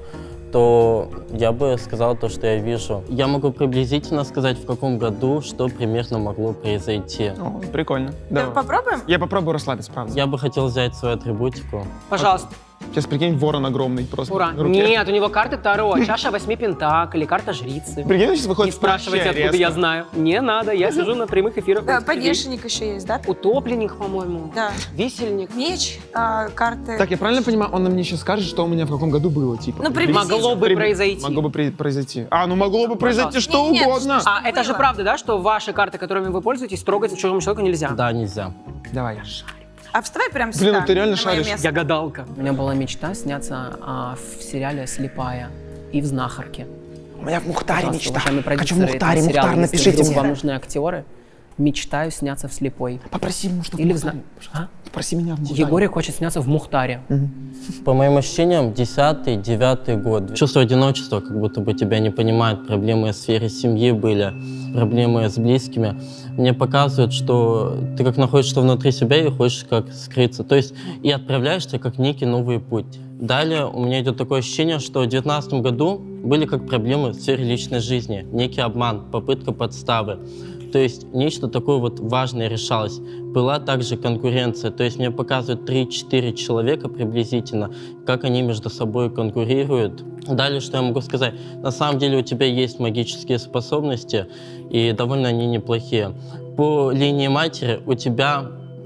то я бы сказал то, что я вижу. Я могу приблизительно сказать, в каком году что примерно могло произойти. О, прикольно. Давай попробуем? Я попробую расслабиться, правда. Я бы хотел взять свою атрибутику. Пожалуйста. Сейчас прикинь, ворон огромный просто. Ура. в руке. Нет, у него карты Таро, чаша 8 пентаклей, карта жрицы. Прикинь, он сейчас Не выходит в спрашивайте, плаще откуда я резко. знаю. Не надо, я сижу на прямых эфирах. Подвешенник еще есть, да? Утопленник, по-моему. Да. Висельник. Меч, карты. Так, я правильно понимаю, он нам сейчас скажет, что у меня в каком году было, типа? Ну, приблизительно. Могло бы произойти. Могло бы произойти. Ну могло бы произойти Пожалуйста. что Нет, угодно. А это же правда, да, что ваши карты, которыми вы пользуетесь, трогать чужому человеку нельзя? Да, нельзя. Давай. А вставай прямо Блин, сюда. ну ты реально на мое шаришь. место. Я гадалка. У меня была мечта сняться в сериале «Слепая» и в «Знахарке». У меня в Мухтаре Пожалуйста, мечта. уважаемые Хочу в продюсеры Мухтаре, этого сериала, Мухтар, если напишите вдруг мне. вам нужны актеры, мечтаю сняться в «Слепой». Попроси ему, чтобы Или в Мухтаре. А? Попроси меня в Мухтаре. Егорик хочет сняться в «Мухтаре». По моим ощущениям, 10-й, 9-й год. Чувство одиночества, как будто бы тебя не понимают, проблемы в сфере семьи были, проблемы с близкими. Мне показывают, что ты как находишься внутри себя и хочешь как скрыться. То есть и отправляешься как некий новый путь. Далее у меня идет такое ощущение, что в 2019 году были как проблемы в сфере личной жизни. Некий обман, попытка подставы. То есть нечто такое вот важное решалось. Была также конкуренция, то есть мне показывают 3-4 человека приблизительно, как они между собой конкурируют. Далее, что я могу сказать? На самом деле у тебя есть магические способности, и довольно они неплохие. По линии матери у тебя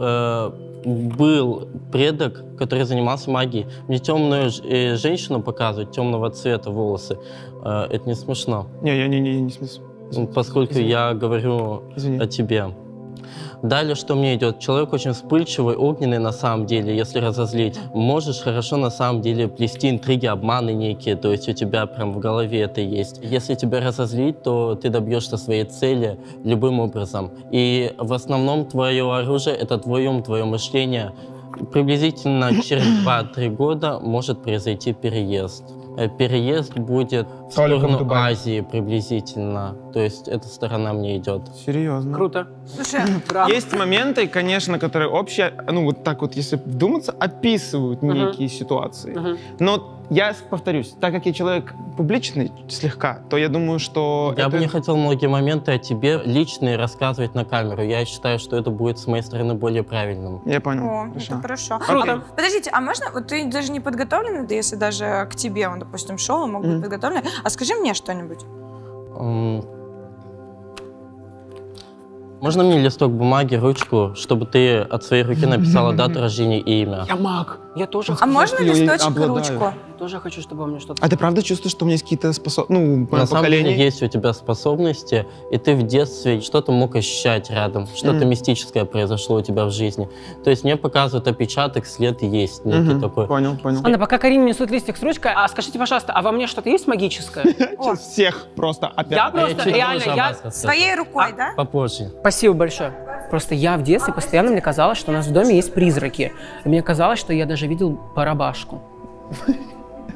был предок, который занимался магией. Мне темную женщину показывают, темного цвета волосы. Это не смешно. Не смысл. Поскольку я говорю о тебе. Далее, что мне идет? Человек очень вспыльчивый, огненный на самом деле, если разозлить. Можешь хорошо на самом деле плести интриги, обманы некие, то есть у тебя прям в голове это есть. Если тебя разозлить, то ты добьешься своей цели любым образом. И в основном твое оружие — это твой ум, твое мышление. Приблизительно через 2-3 года может произойти переезд. Переезд будет в сторону Азии приблизительно. То есть эта сторона мне идет. Серьезно. Круто. Слушай, Есть моменты, конечно, которые общие, вот так вот, если вдуматься, описывают некие ситуации. Но я повторюсь, так как я человек публичный слегка, то я думаю, что Я бы не хотел многие моменты о тебе личные рассказывать на камеру. Я считаю, что это будет с моей стороны более правильным. Я понял. О, это хорошо. Круто. Подождите, а можно, вот ты даже не подготовленный, да если даже к тебе, он, допустим, шел, он мог быть подготовленный, а скажи мне что-нибудь. Можно мне листок бумаги, ручку, чтобы ты от своей руки написала дату рождения и имя? Я маг. Я тоже А можно я листочек и обладаю. ручку? тоже хочу, чтобы у меня что-то... А ты правда чувствуешь, что у меня есть какие-то способности? На самом деле есть у тебя способности, и ты в детстве что-то мог ощущать рядом, что-то мистическое произошло у тебя в жизни. То есть мне показывают отпечаток, след есть некий такой. Понял. Ладно, пока Карине несут листик с ручкой, а скажите, пожалуйста, а во мне что-то есть магическое? Сейчас всех просто опять. Я просто чуть реально, позже о я... вас расскажу. Своей рукой, да? Попозже. Спасибо большое. Просто я в детстве постоянно, мне казалось, что у нас в доме есть призраки. И мне казалось, что я даже видел барабашку.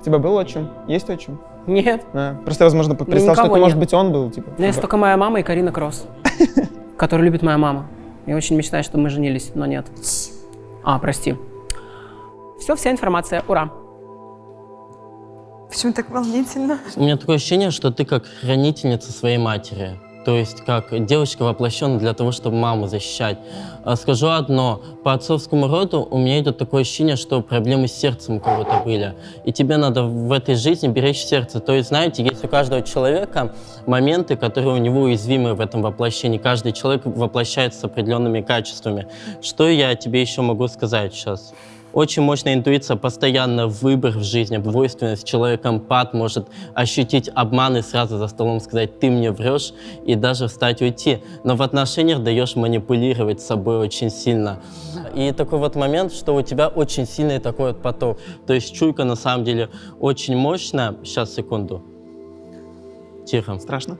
У тебя был отчим? Есть отчим? Нет. Просто, возможно, представил, что это, может быть, он был. Типа. У меня есть только моя мама и Карина Кросс, которую любит моя мама. Я очень мечтаю, чтобы мы женились, но нет. Прости. Все, вся информация. Ура. Почему так волнительно? У меня такое ощущение, что ты как хранительница своей матери. То есть как девочка воплощенная для того, чтобы маму защищать. Скажу одно. По отцовскому роду у меня идет такое ощущение, что проблемы с сердцем у кого-то были. И тебе надо в этой жизни беречь сердце. То есть, знаете, есть у каждого человека моменты, которые у него уязвимы в этом воплощении. Каждый человек воплощается с определенными качествами. Что я тебе еще могу сказать сейчас? Очень мощная интуиция, постоянно выбор в жизни, двойственность. Человек эмпат может ощутить обман и сразу за столом сказать: ты мне врешь, и даже встать уйти. Но в отношениях даешь манипулировать собой очень сильно. И такой вот момент, что у тебя очень сильный такой вот поток. То есть чуйка на самом деле очень мощная. Сейчас, секунду. Тихо. Страшно?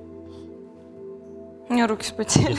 У меня руки вспотели.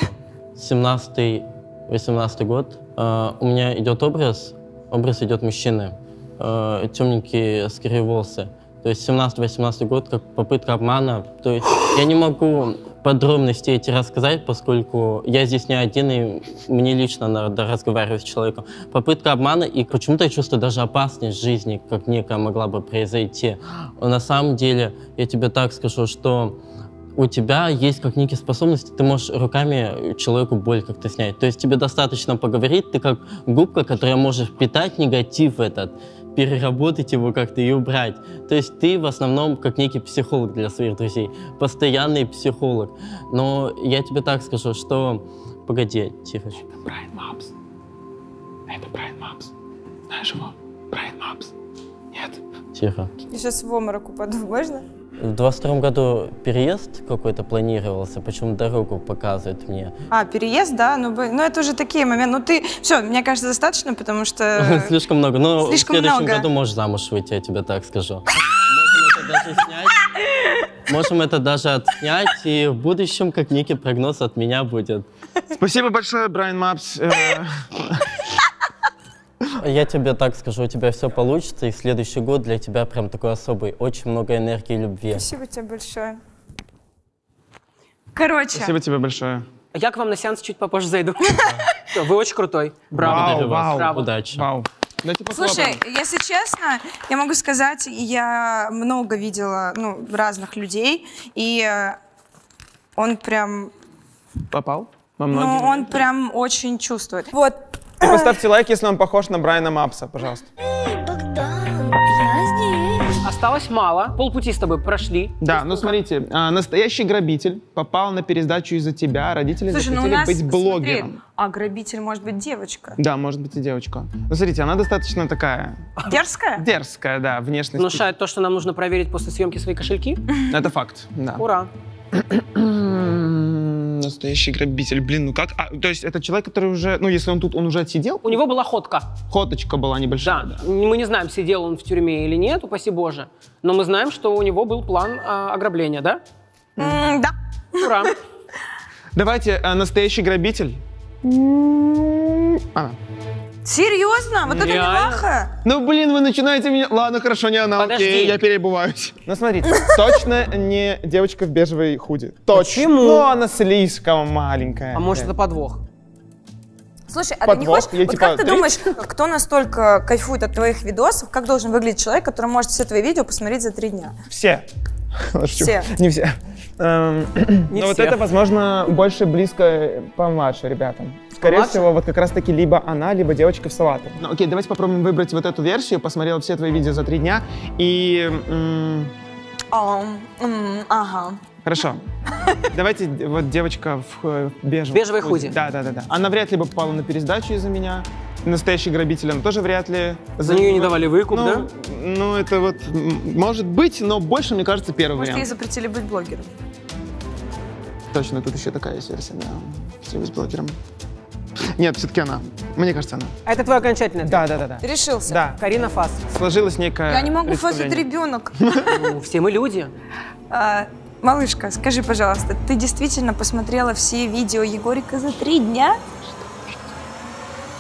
17-18 год. У меня идет образ идет мужчины, темненькие, скорее волосы. То есть 17-18 год, как попытка обмана. То есть я не могу подробности эти рассказать, поскольку я здесь не один, и мне лично надо разговаривать с человеком. Попытка обмана, и почему-то я чувствую даже опасность в жизни, как некая могла бы произойти. На самом деле, я тебе так скажу, что у тебя есть как некие способности, ты можешь руками человеку боль как-то снять. То есть тебе достаточно поговорить, ты как губка, которая может впитать негатив этот, переработать его как-то и убрать. То есть ты в основном как некий психолог для своих друзей, постоянный психолог. Но я тебе так скажу, что... Погоди, тихо. Это Брайан Мапс. Это Брайан Мапс. Знаешь его? Брайан Мапс. Нет? Тихо. Я сейчас в обморок упаду, можно? В 22-м году переезд какой-то планировался, почему дорогу показывает мне. Переезд, да? Ну это уже такие моменты. Ну ты, все, мне кажется, достаточно, потому что... Слишком много. Но слишком в следующем много. году можешь замуж выйти, я тебе так скажу. Можем это даже отснять, и в будущем как некий прогноз от меня будет. Спасибо большое, Брайан Мапс. Я тебе так скажу, у тебя все получится, и следующий год для тебя прям такой особый. Очень много энергии и любви. Спасибо тебе большое. Короче. Спасибо тебе большое. Я к вам на сеанс чуть попозже зайду. Вы очень крутой. Браво. Вау. Удачи. Вау. Слушай, если честно, я могу сказать, я много видела разных людей, и он прям... Попал? он прям очень чувствует. Вот. И поставьте лайк, если он похож на Брайана Мапса, пожалуйста. Осталось мало. Полпути с тобой прошли. Да, ну смотрите, настоящий грабитель попал на пересдачу из-за тебя. Родители захотели быть блогером. Смотри, а грабитель может быть девочка. Да, может быть и девочка. Ну смотрите, она достаточно такая... Дерзкая? Дерзкая, да, внешность. Внушает то, что нам нужно проверить после съемки свои кошельки? Это факт, да. Ура. Настоящий грабитель. Блин, ну как? То есть это человек, который уже... Ну, если он тут, он уже отсидел? У него была ходка. Ходочка была небольшая. Да. Мы не знаем, сидел он в тюрьме или нет, упаси Боже. Но мы знаем, что у него был план ограбления, да? Да. Ура. Давайте, настоящий грабитель. Серьезно? Вот это милаха? Ну, блин, вы начинаете меня... Ладно, хорошо, не она, окей, я переобуваюсь. Ну, смотрите, точно не девочка в бежевой худи. Точно. Почему? Ну, она слишком маленькая. А может, это подвох? Слушай, а ты не хочешь... Вот как ты думаешь, кто настолько кайфует от твоих видосов, как должен выглядеть человек, который может все твои видео посмотреть за 3 дня? Все. Все. Не все. Но вот это, возможно, больше близко помладше ребятам. Скорее всего, вот как раз-таки либо она, либо девочка в салатах. Ну, окей, давайте попробуем выбрать вот эту версию. Посмотрела все твои видео за 3 дня. И... Ага. Хорошо. Давайте вот девочка в бежевой худи. Да. Она вряд ли бы попала на пересдачу из-за меня. Настоящий грабитель, она тоже вряд ли. За нее не давали выкуп, да? Ну, это вот может быть, но больше, мне кажется, первый вариант. Может, ей запретили быть блогером. Точно, тут еще такая есть версия, да. Все быть блогером. Нет, все-таки она. Мне кажется, она. А это твой окончательный ответ? Да. Ты решился? Да. Карина Фас. Сложилась некая... Я не могу, Фас, это ребенок. Ну, все мы люди. Малышка, скажи, пожалуйста, ты действительно посмотрела все видео Егорика за 3 дня?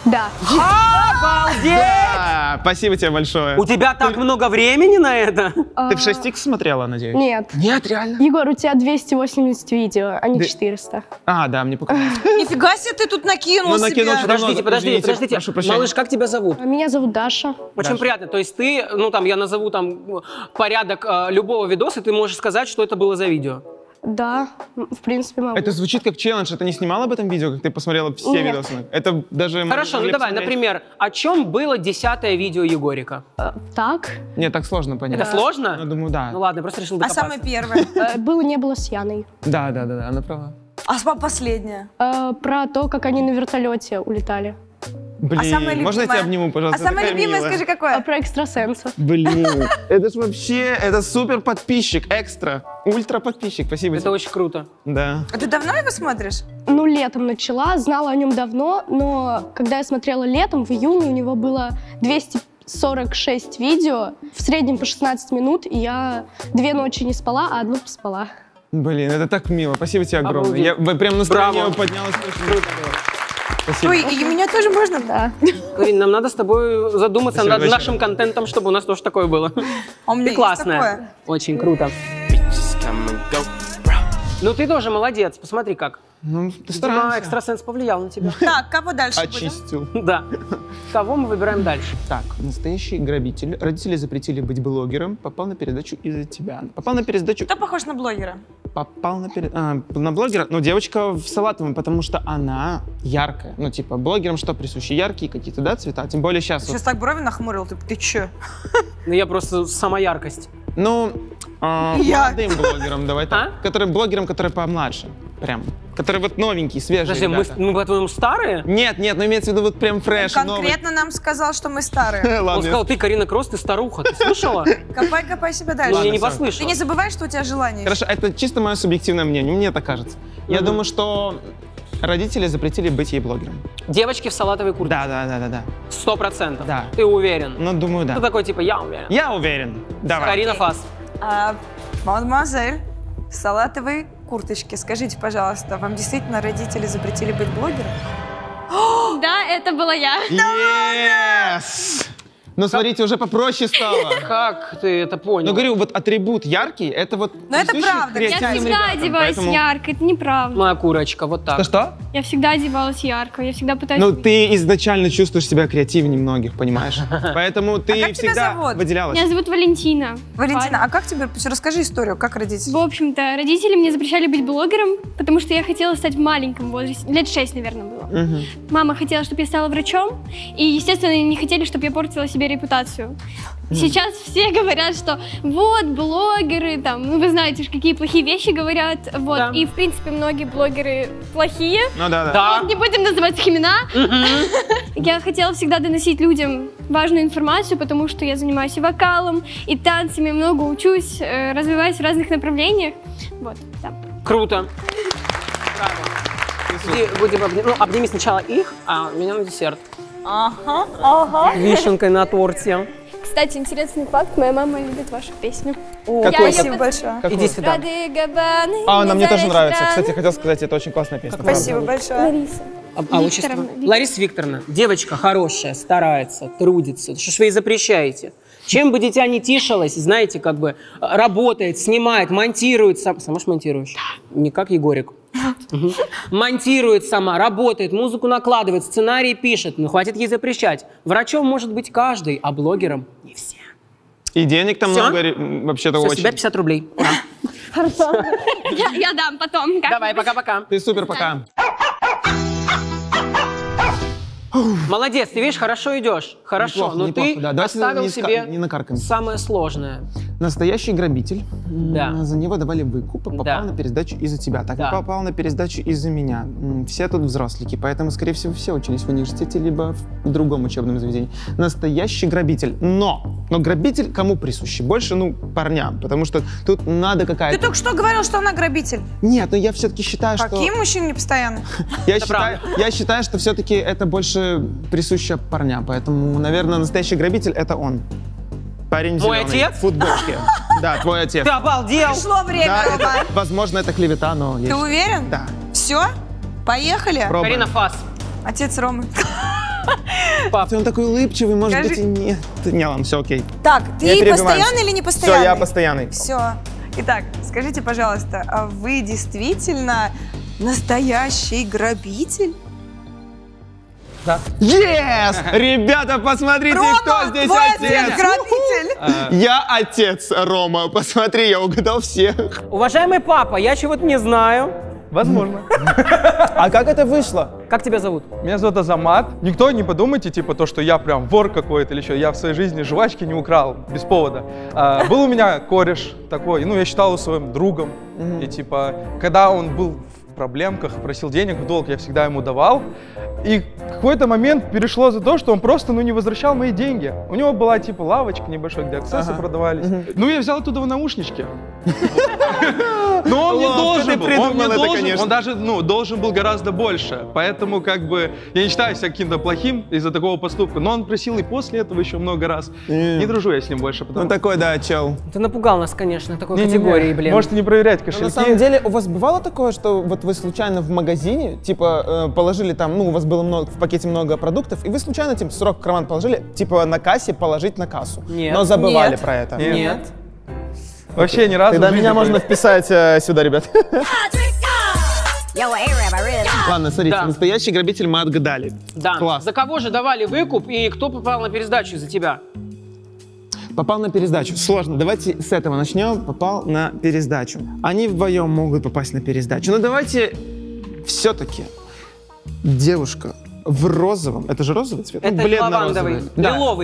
Да. Обалдеть! Да, спасибо тебе большое. У тебя так много времени на это? Ты в 6х смотрела, надеюсь? Нет. Нет, реально? Егор, у тебя 280 видео, а не 400. А, да, мне показалось. Нифига себе ты тут накинул себя. Подождите. Прошу прощения. Малыш, как тебя зовут? Меня зовут Даша. Очень приятно. То есть ты, ну там, я назову там порядок любого видоса, ты можешь сказать, что это было за видео. Да, в принципе, могу. Это звучит как челлендж. Это не снимала об этом видео, как ты посмотрела все Нет. видосы? Это даже... Хорошо, ну могли давай, посмотреть. например, о чем было 10-е видео Егорика? Так. Нет, так сложно понять. Это сложно? Ну, думаю, да. Ну ладно, я просто решил А докопаться. самое первое? Было, не было с Яной. Да, она права. А последнее? Про то, как они на вертолете улетали. Блин, самое можно я тебя любимое? обниму, пожалуйста? А самое Такая любимое, милая. скажи, какое? Про экстрасенсов. Блин, это ж вообще, это супер подписчик, экстра, ультра подписчик, спасибо Это тебе. очень круто. Да. А ты давно его смотришь? Ну, летом начала, знала о нем давно, но когда я смотрела летом, в июне у него было 246 видео, в среднем по 16 минут, и я 2 ночи не спала, а 1 поспала. Блин, это так мило, спасибо тебе огромное. Обалдеть. Прям настроение Браво. поднялось очень круто. Спасибо. Ой, и меня тоже можно? Да. Карин, нам надо с тобой задуматься Спасибо над большое. нашим контентом, чтобы у нас тоже такое было. А у меня Ты есть классная. такое. Очень круто. Ну ты тоже молодец, посмотри как. Ну, ты Видимо, стараешься. экстрасенс повлиял на тебя. Так, кого дальше будем? Очистил. Да. Кого мы выбираем дальше? Так, настоящий грабитель. Родители запретили быть блогером. Попал на передачу из-за тебя. Попал на передачу... Кто похож на блогера? Попал на блогера. Ну, девочка в салатовом, потому что она яркая. Ну, типа, блогерам что присуще? Яркие какие-то, да, цвета? Тем более сейчас. Сейчас так брови нахмурил, ты чё? Ну я просто сама яркость. Ну, Я. молодым блогерам, давай так. Блогерам, которые помладше. Прям. Которые вот новенькие, свежие Подожди, ребята. мы по-твоему старые? Нет, ну имеется в виду вот прям фреш, новый. Конкретно нам сказал, что мы старые. Он Ладно, сказал, ты, Карина Кросс, ты старуха, ты слышала? Копай себя Ну, дальше. я не всё. Ты послышал. не забывай, что у тебя желание. Хорошо, это чисто мое субъективное мнение, мне так кажется. Я думаю, что родители запретили быть ей блогером. Девочки в салатовой куртке. Да. 100%. Да. Ты уверен? Ну, думаю, да. Ты такой, типа, я уверен. Я уверен. Давай. Карина Фас. Мадемуазель в салатовой курточке. Скажите, пожалуйста, вам действительно родители запретили быть блогером? Да, это была я. Yes! Ну, смотрите, уже попроще стало. Как ты это понял? Ну, говорю, вот атрибут яркий, это вот... Но это присуще правда. Я креативным всегда ребятам, одеваюсь поэтому- ярко, это неправда. Моя курочка, вот так. Что? Я всегда одевалась ярко, я всегда пытаюсь... Ну, ты изначально чувствуешь себя креативнее многих, понимаешь? Поэтому ты как тебя всегда зовут? выделялась. Меня зовут Валентина. Валентина, а как тебе... Расскажи историю, как родители? В общем-то, родители мне запрещали быть блогером, потому что я хотела стать в маленьком возрасте, лет 6, наверное, было. Мама хотела, чтобы я стала врачом, и, естественно, не хотели, чтобы я портила себе репутацию. Сейчас все говорят, что вот, блогеры, там, ну, вы знаете, какие плохие вещи говорят, вот, Да. и, в принципе, многие блогеры плохие. Ну, да. Да. Не будем называть их имена. Я хотела всегда доносить людям важную информацию, потому что я занимаюсь и вокалом, и танцами, много учусь, развиваюсь в разных направлениях. Вот, да. Круто. Обними сначала их, а меня на десерт. Ага. Вишенкой на торте. Кстати, интересный факт, моя мама любит вашу песню. Какой? Спасибо большое. Иди сюда. Рады габаны, Она мне тоже нельзя нравится. страны. Кстати, хотел сказать, это очень классная песня. Спасибо большое. Лариса. Отчество? Лариса Викторовна, девочка хорошая, старается, трудится. Что ж вы ей запрещаете? Чем бы дитя не тишилось, знаете, как бы работает, снимает, монтирует. Сама ж монтируешь? Не как Егорик. Мгм. Монтирует сама, работает, музыку накладывает, сценарий пишет. Ну, хватит ей запрещать. Врачом может быть каждый, а блогером не все. И денег там Всё? много, вообще-то Все, с очень. тебя 50 рублей. Ура. Хорошо. Я дам потом. Давай, пока-пока. Ты супер, пока. Молодец, ты видишь, хорошо идешь. Хорошо, Неплохо, но неплохо, ты да. Давайте оставил не себе не накаркаемся. самое сложное. Настоящий грабитель. Да. За него давали выкуп, а попал Да. на пересдачу из-за тебя. Так, Да. попал на пересдачу из-за меня. Все тут взрослики, поэтому, скорее всего, все учились в университете, либо в другом учебном заведении. Настоящий грабитель. Но грабитель кому присущий? Больше, парням, потому что тут надо Ты какая-то... только что говорил, что она грабитель. Нет, но я все-таки считаю, что... Какие мужчины непостоянные? Я считаю, что все-таки это больше присуще парням, поэтому, наверное, настоящий грабитель — это он. Парень в Мой зелёной отец? футболке. Да, твой отец. Ты обалдел! Пришло время, Да, Рома. возможно, это клевета, но... Ты уверен? Да. Все? Поехали? Пробуем. Карина Фас. Отец Ромы. Пап, он такой улыбчивый, может Скажи- быть, и нет. Не, ладно, все окей. Так, Не ты перебиваемся. постоянный или не постоянный? Все, я постоянный. Все. Итак, скажите, пожалуйста, а вы действительно настоящий гробитель? Yes! Ребята, посмотрите, кто здесь твой отец! отец гробитель! Я отец, Рома. Посмотри, я угадал всех. Уважаемый папа, я чего-то не знаю. Возможно. А как это вышло? Как тебя зовут? Меня зовут Азамат. Никто не подумайте, типа, то, что я прям вор какой-то или что. Я в своей жизни жвачки не украл без повода. Был у меня кореш такой, ну, я считал его своим другом. И, типа, когда он был в проблемках, просил денег в долг, я всегда ему давал. И в какой-то момент перешло за то, что он просто, ну, не возвращал мои деньги. У него была, типа, лавочка небольшая, где аксессы продавались. Ну, я взял оттуда в наушнички. Но он не должен был, он даже, ну, должен был гораздо больше. Поэтому, как бы, я не считаю себя каким-то плохим из-за такого поступка. Но он просил и после этого еще много раз. Не дружу я с ним больше. Он такой, да, чел. Ты напугал нас, конечно, такой категории, блин. Можете не проверять кошельки. На самом деле, у вас бывало такое, что вот вы случайно в магазине, типа, положили там, ну, у вас было много, в пакете много продуктов, и вы случайно, типа, срок в карман положили, типа, на кассе положить на кассу. Нет. Но забывали Нет. про это. Нет. Вообще ни разу. Тогда меня можно вписать сюда, ребят. Ладно, смотрите, Да. настоящий грабитель мы отгадали. Да. Класс. За кого же давали выкуп и кто попал на пересдачу из-за тебя? Попал на пересдачу. Сложно. Давайте с этого начнем. Попал на пересдачу. Они вдвоем могут попасть на пересдачу. Но давайте все-таки девушка в розовом. Это же розовый цвет? Это лавандовый. Да. Лиловый.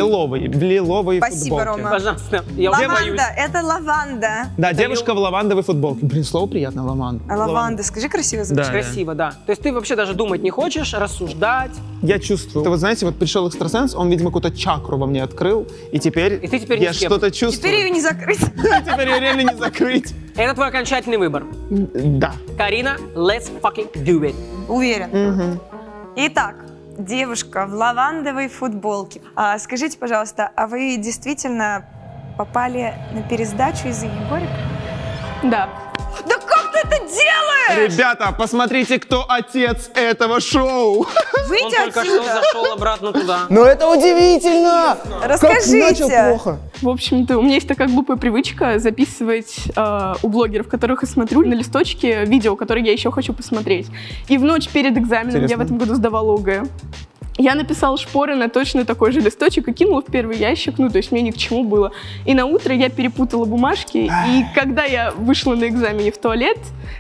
Лиловый Спасибо, футболке. Рома. Пожалуйста, я уже боюсь. Лаванда, это лаванда. Да, девушка в лавандовой футболке. Блин, слово приятно, лаванда. А лаванда, скажи, красиво звучит. Да. Красиво, да. То есть ты вообще даже думать не хочешь, рассуждать. Я чувствую. Это вот знаете, вот пришел экстрасенс, он, видимо, какую-то чакру во мне открыл, и теперь, И ты теперь я ни с кем. что-то чувствую. Теперь ее не закрыть. Теперь ее реально не закрыть. Это твой окончательный выбор. Да. Карина, let's fucking do it. Уверен. Итак, девушка в лавандовой футболке. Скажите, пожалуйста, а вы действительно попали на пересдачу из-за Егорика? Да. Да как ты это делаешь? Ребята, посмотрите, кто отец этого шоу. Выйди Он только что отсюда. зашел обратно туда. Ну это удивительно! Расскажите. Как начал плохо. В общем-то, у меня есть такая глупая привычка записывать у блогеров, которых я смотрю, на листочке видео, которые я еще хочу посмотреть. И в ночь перед экзаменом, я в этом году сдавала ОГЭ, я написала шпоры на точно такой же листочек и кинула в первый ящик, ну, то есть мне ни к чему было. И на утро я перепутала бумажки, и когда я вышла на экзамене в туалет,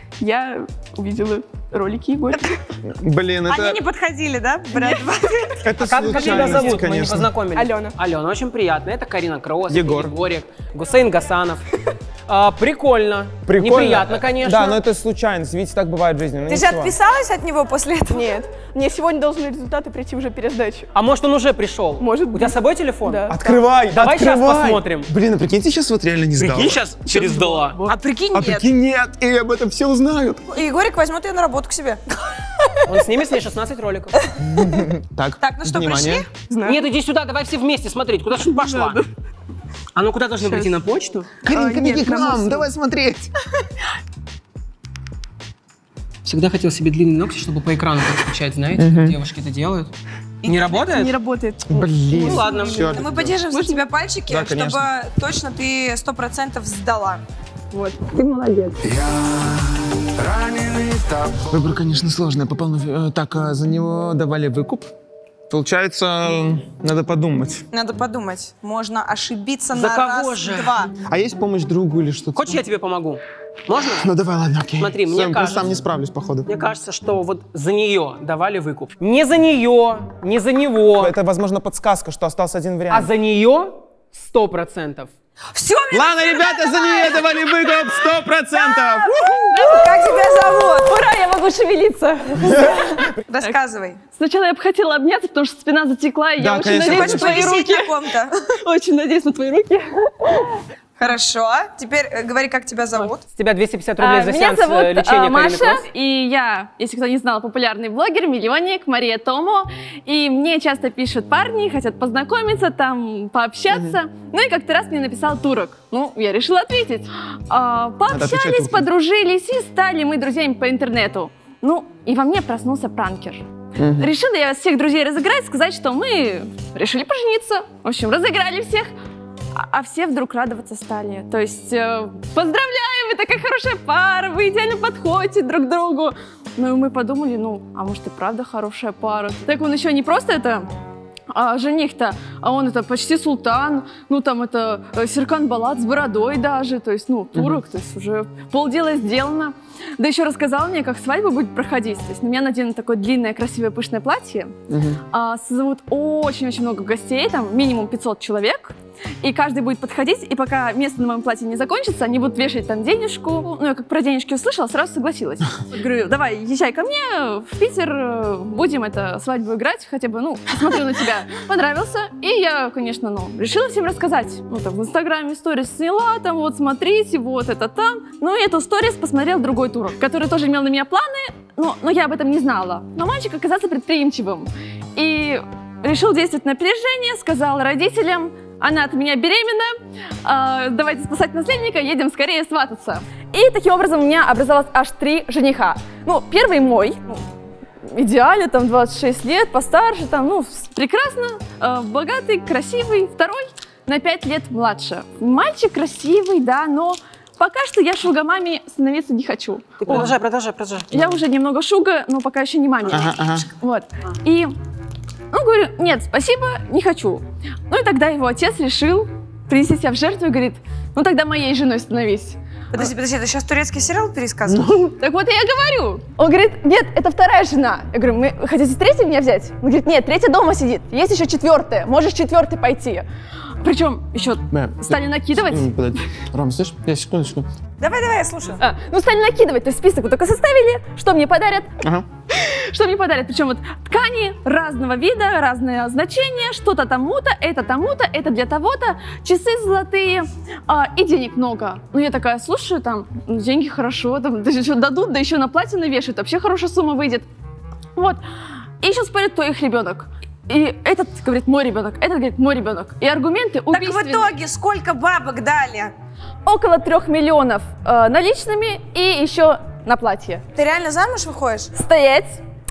я увидела ролики Егорика. Блин, это... Они не подходили, да, брат? Это Как тебя случайность, зовут? Мы не конечно. познакомились. Алена. Алена, очень приятно. Это Карина Кросс, Егор. Егорик, Гусейн Гасанов. Прикольно. Неприятно, конечно. Да, но это случайность, видите, так бывает в жизни. ну Ты же ничего. отписалась от него после этого? Нет, мне сегодня должны результаты прийти уже пересдачи. А может, он уже пришел? Может У тебя быть. с собой телефон? Да. Открывай, Давай сейчас открывай. посмотрим. Блин, а прикиньте, сейчас вот реально не сдал. Прикинь, сейчас пересдала. А прикинь, А нет. прикинь, нет, и об этом все узнают. И Егорик возьмет ее на работу к себе. Он снимет с ней 16 роликов. Так, Ну что, внимание. пришли? Знаю. Нет, иди сюда, давай все вместе смотреть. Куда ты пошла? А ну куда должны прийти, на почту? Каринка, нет, беги к на нам, мусор. давай смотреть. Всегда хотел себе длинные ногти, чтобы по экрану так скачать, знаете, как девушки это делают. Не работает? Не работает. Блин. Ну ладно. Всё. Мы поддержим за тебя пальчики, Да, чтобы конечно. точно ты 100% сдала. Вот. Ты молодец. Выбор, конечно, сложный. Попал на... Так, за него давали выкуп. Получается, надо подумать. Надо подумать. Можно ошибиться За на кого раз, же? два. А есть помощь другу или что-то? Хочешь, я тебе помогу? Можно? Ну давай, ладно, окей. Смотри, мне Всё, я просто кажется- сам не справлюсь, походу. Мне кажется, что вот за нее давали выкуп. Не за нее, не за него, Это, возможно, подсказка, что остался один а вариант. за нее 100%. Все, Ладно, ребята, за нее давали выкуп 100%! как тебя зовут? Ура, я могу шевелиться. Рассказывай. Сначала я бы хотела обняться, потому что спина затекла, и Да, я очень конечно, надеюсь на Хочешь твои повисеть руки. на ком-то? Очень надеюсь на твои руки. Хорошо. Теперь говори, как тебя зовут. С тебя 250 рублей за Меня сеанс зовут лечения Карины Маша, Кросс. и я, если кто не знал, популярный блогер, миллионник Мария Томо. И мне часто пишут парни, хотят познакомиться, там, пообщаться. Ну и как-то раз мне написал турок. Ну, я решила ответить. отвечать Пообщались, турку. подружились, и стали мы друзьями по интернету. Ну, и во мне проснулся пранкер. Решила я всех друзей разыграть, сказать, что мы решили пожениться. В общем, разыграли всех. А все вдруг радоваться стали. То есть, поздравляем, вы такая хорошая пара, вы идеально подходите друг к другу. Ну, и мы подумали, а может и правда хорошая пара. Так он еще не просто это... жених-то, а он это почти султан, там это Серкан Балат с бородой даже, то есть, турок, то есть уже полдела сделано. Да еще рассказал мне, как свадьба будет проходить. То есть на меня наденут такое длинное, красивое, пышное платье, созовут очень-очень много гостей, там минимум 500 человек, и каждый будет подходить, и пока место на моем платье не закончится, они будут вешать там денежку. Я как про денежки услышала, сразу согласилась. Говорю, давай, езжай ко мне в Питер, будем свадьбу играть, хотя бы, посмотрю на тебя. Понравился, и я, конечно, решила всем рассказать. Там в Инстаграме сторис сняла, там вот смотрите, вот это там. И эту сторис посмотрел другой турок, который тоже имел на меня планы, но я об этом не знала. Но мальчик оказался предприимчивым и решил действовать на опережение, сказал родителям: она от меня беременна, давайте спасать наследника, едем скорее свататься. И таким образом у меня образовалось аж 3 жениха. Первый мой, идеально, 26 лет, постарше, прекрасно, богатый, красивый. Второй на 5 лет младше. Мальчик красивый, да, но пока что я шуга-маме становиться не хочу. Ты продолжай. Я уже немного шуга, но пока еще не маме. Вот. И говорю, нет, спасибо, не хочу. И тогда его отец решил принести себя в жертву и говорит, тогда моей женой становись. Подожди, ты сейчас турецкий сериал пересказываешь? Так вот я говорю. Он говорит, нет, это вторая жена. Я говорю, вы хотите 3-ю меня взять? Он говорит, нет, 3-я дома сидит, есть еще 4-я, можешь 4-й пойти. Причем еще стали накидывать. Ром, слышишь? Я секундочку. Давай, я слушаю. Стали накидывать, то есть список вот только составили, что мне подарят. Что мне подарят, причем вот ткани разного вида, разные значения, что-то тому-то, это для того-то, часы золотые и денег много. Я такая, слушаю, деньги хорошо, даже еще дадут, да еще на платье навешают, вообще хорошая сумма выйдет. Вот. И еще спорят, кто их ребенок. И этот говорит, мой ребенок, этот говорит, мой ребенок. И аргументы убийственные. Так в итоге сколько бабок дали? Около 3 миллионов наличными и еще на платье. Ты реально замуж выходишь? Стоять.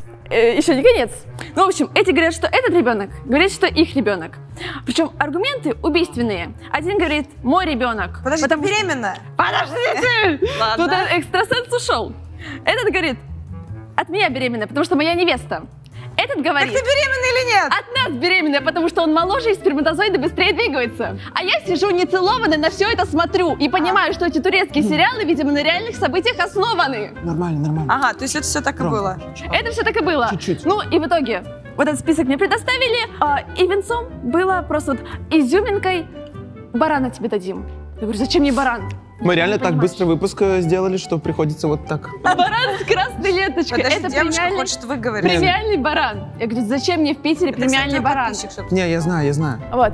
Еще не конец. В общем, эти говорят, что этот ребенок, говорят, что их ребенок. Причем аргументы убийственные. Один говорит, мой ребенок. Подожди, ты беременна? Подождите! Тут экстрасенс ушел. Этот говорит, от меня беременна, потому что моя невеста. Этот говорит... Так ты беременна или нет? От нас беременная, потому что он моложе и сперматозоиды быстрее двигаются. А я сижу нецелованно, на все это смотрю и понимаю, что эти турецкие сериалы, видимо, на реальных событиях основаны. Нормально. Ага, то есть это все так и было? Это все так и было. Чуть-чуть. И в итоге вот этот список мне предоставили, и венцом было просто изюминкой барана тебе дадим. Я говорю, зачем мне баран? Мы реально так быстро выпуск сделали, что приходится вот так. Баран с красной ленточкой. Подожди, это девушка хочет выговорить. Премиальный баран. Я говорю, зачем мне в Питере премиальный баран? Не, я знаю. Вот.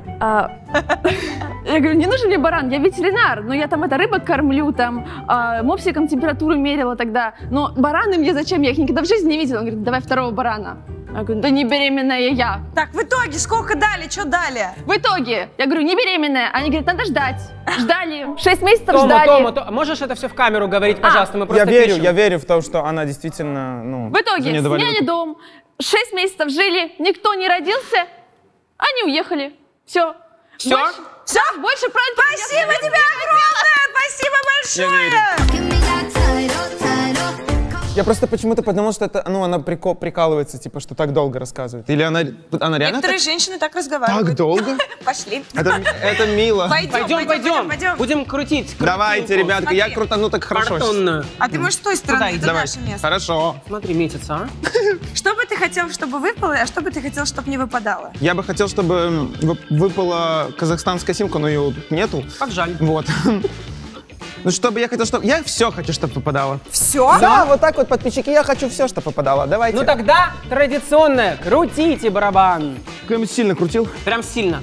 Я говорю, не нужен мне баран, я ветеринар, но я рыбок кормлю, мопсиком температуру мерила тогда. Но бараны мне зачем? Я их никогда в жизни не видела. Он говорит, давай 2-го барана. Я говорю, да не беременная я. Так, в итоге сколько дали, что дали? В итоге, я говорю, не беременная. Они говорят, надо ждать. Ждали, 6 месяцев ждали. Тома, можешь это все в камеру говорить, пожалуйста? Мы просто я верю в то, что она действительно, В итоге, сняли дом, 6 месяцев жили, никто не родился, они уехали. Все. Все? Больше праздников. Спасибо тебе огромное! Спасибо большое! Я просто почему-то подумал, что это, она прикалывается, что так долго рассказывает. Или она реально Некоторые женщины так разговаривают. Так долго? Пошли. Это мило. Пойдем. Будем крутить. Давайте, ребятка, я крутану так хорошо. А ты можешь с той стороны, это наше место. Хорошо. Смотри, месяца, Что бы ты хотел, чтобы выпало, а что бы ты хотел, чтобы не выпадало? Я бы хотел, чтобы выпала казахстанская симка, но ее тут нету. Как жаль. Вот. Чтобы я хотел, чтобы... Я все хочу, чтобы попадало. Все? Да, вот так вот, подписчики, я хочу все, чтобы попадало. Давайте. Тогда традиционное. Крутите барабан. Прям сильно крутил? Прям сильно.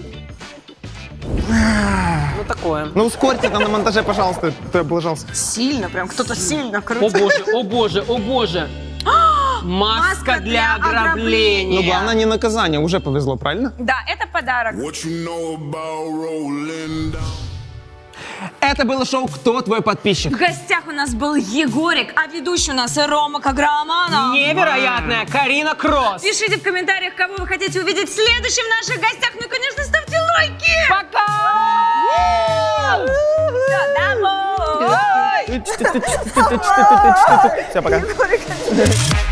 Такое. Ускорьте там на монтаже, пожалуйста, ты облажался. Сильно, прям кто-то сильно крутит. О боже. Маска для ограбления. Главное не наказание, уже повезло, правильно? Да, это подарок. Это было шоу «Кто твой подписчик?». В гостях у нас был Егорик, а ведущий у нас Рома Каграманов. Невероятная Карина Кросс. Пишите в комментариях, кого вы хотите увидеть в следующем в наших гостях. Ну и, конечно, ставьте лайки. Пока! Все, домой! Все, пока.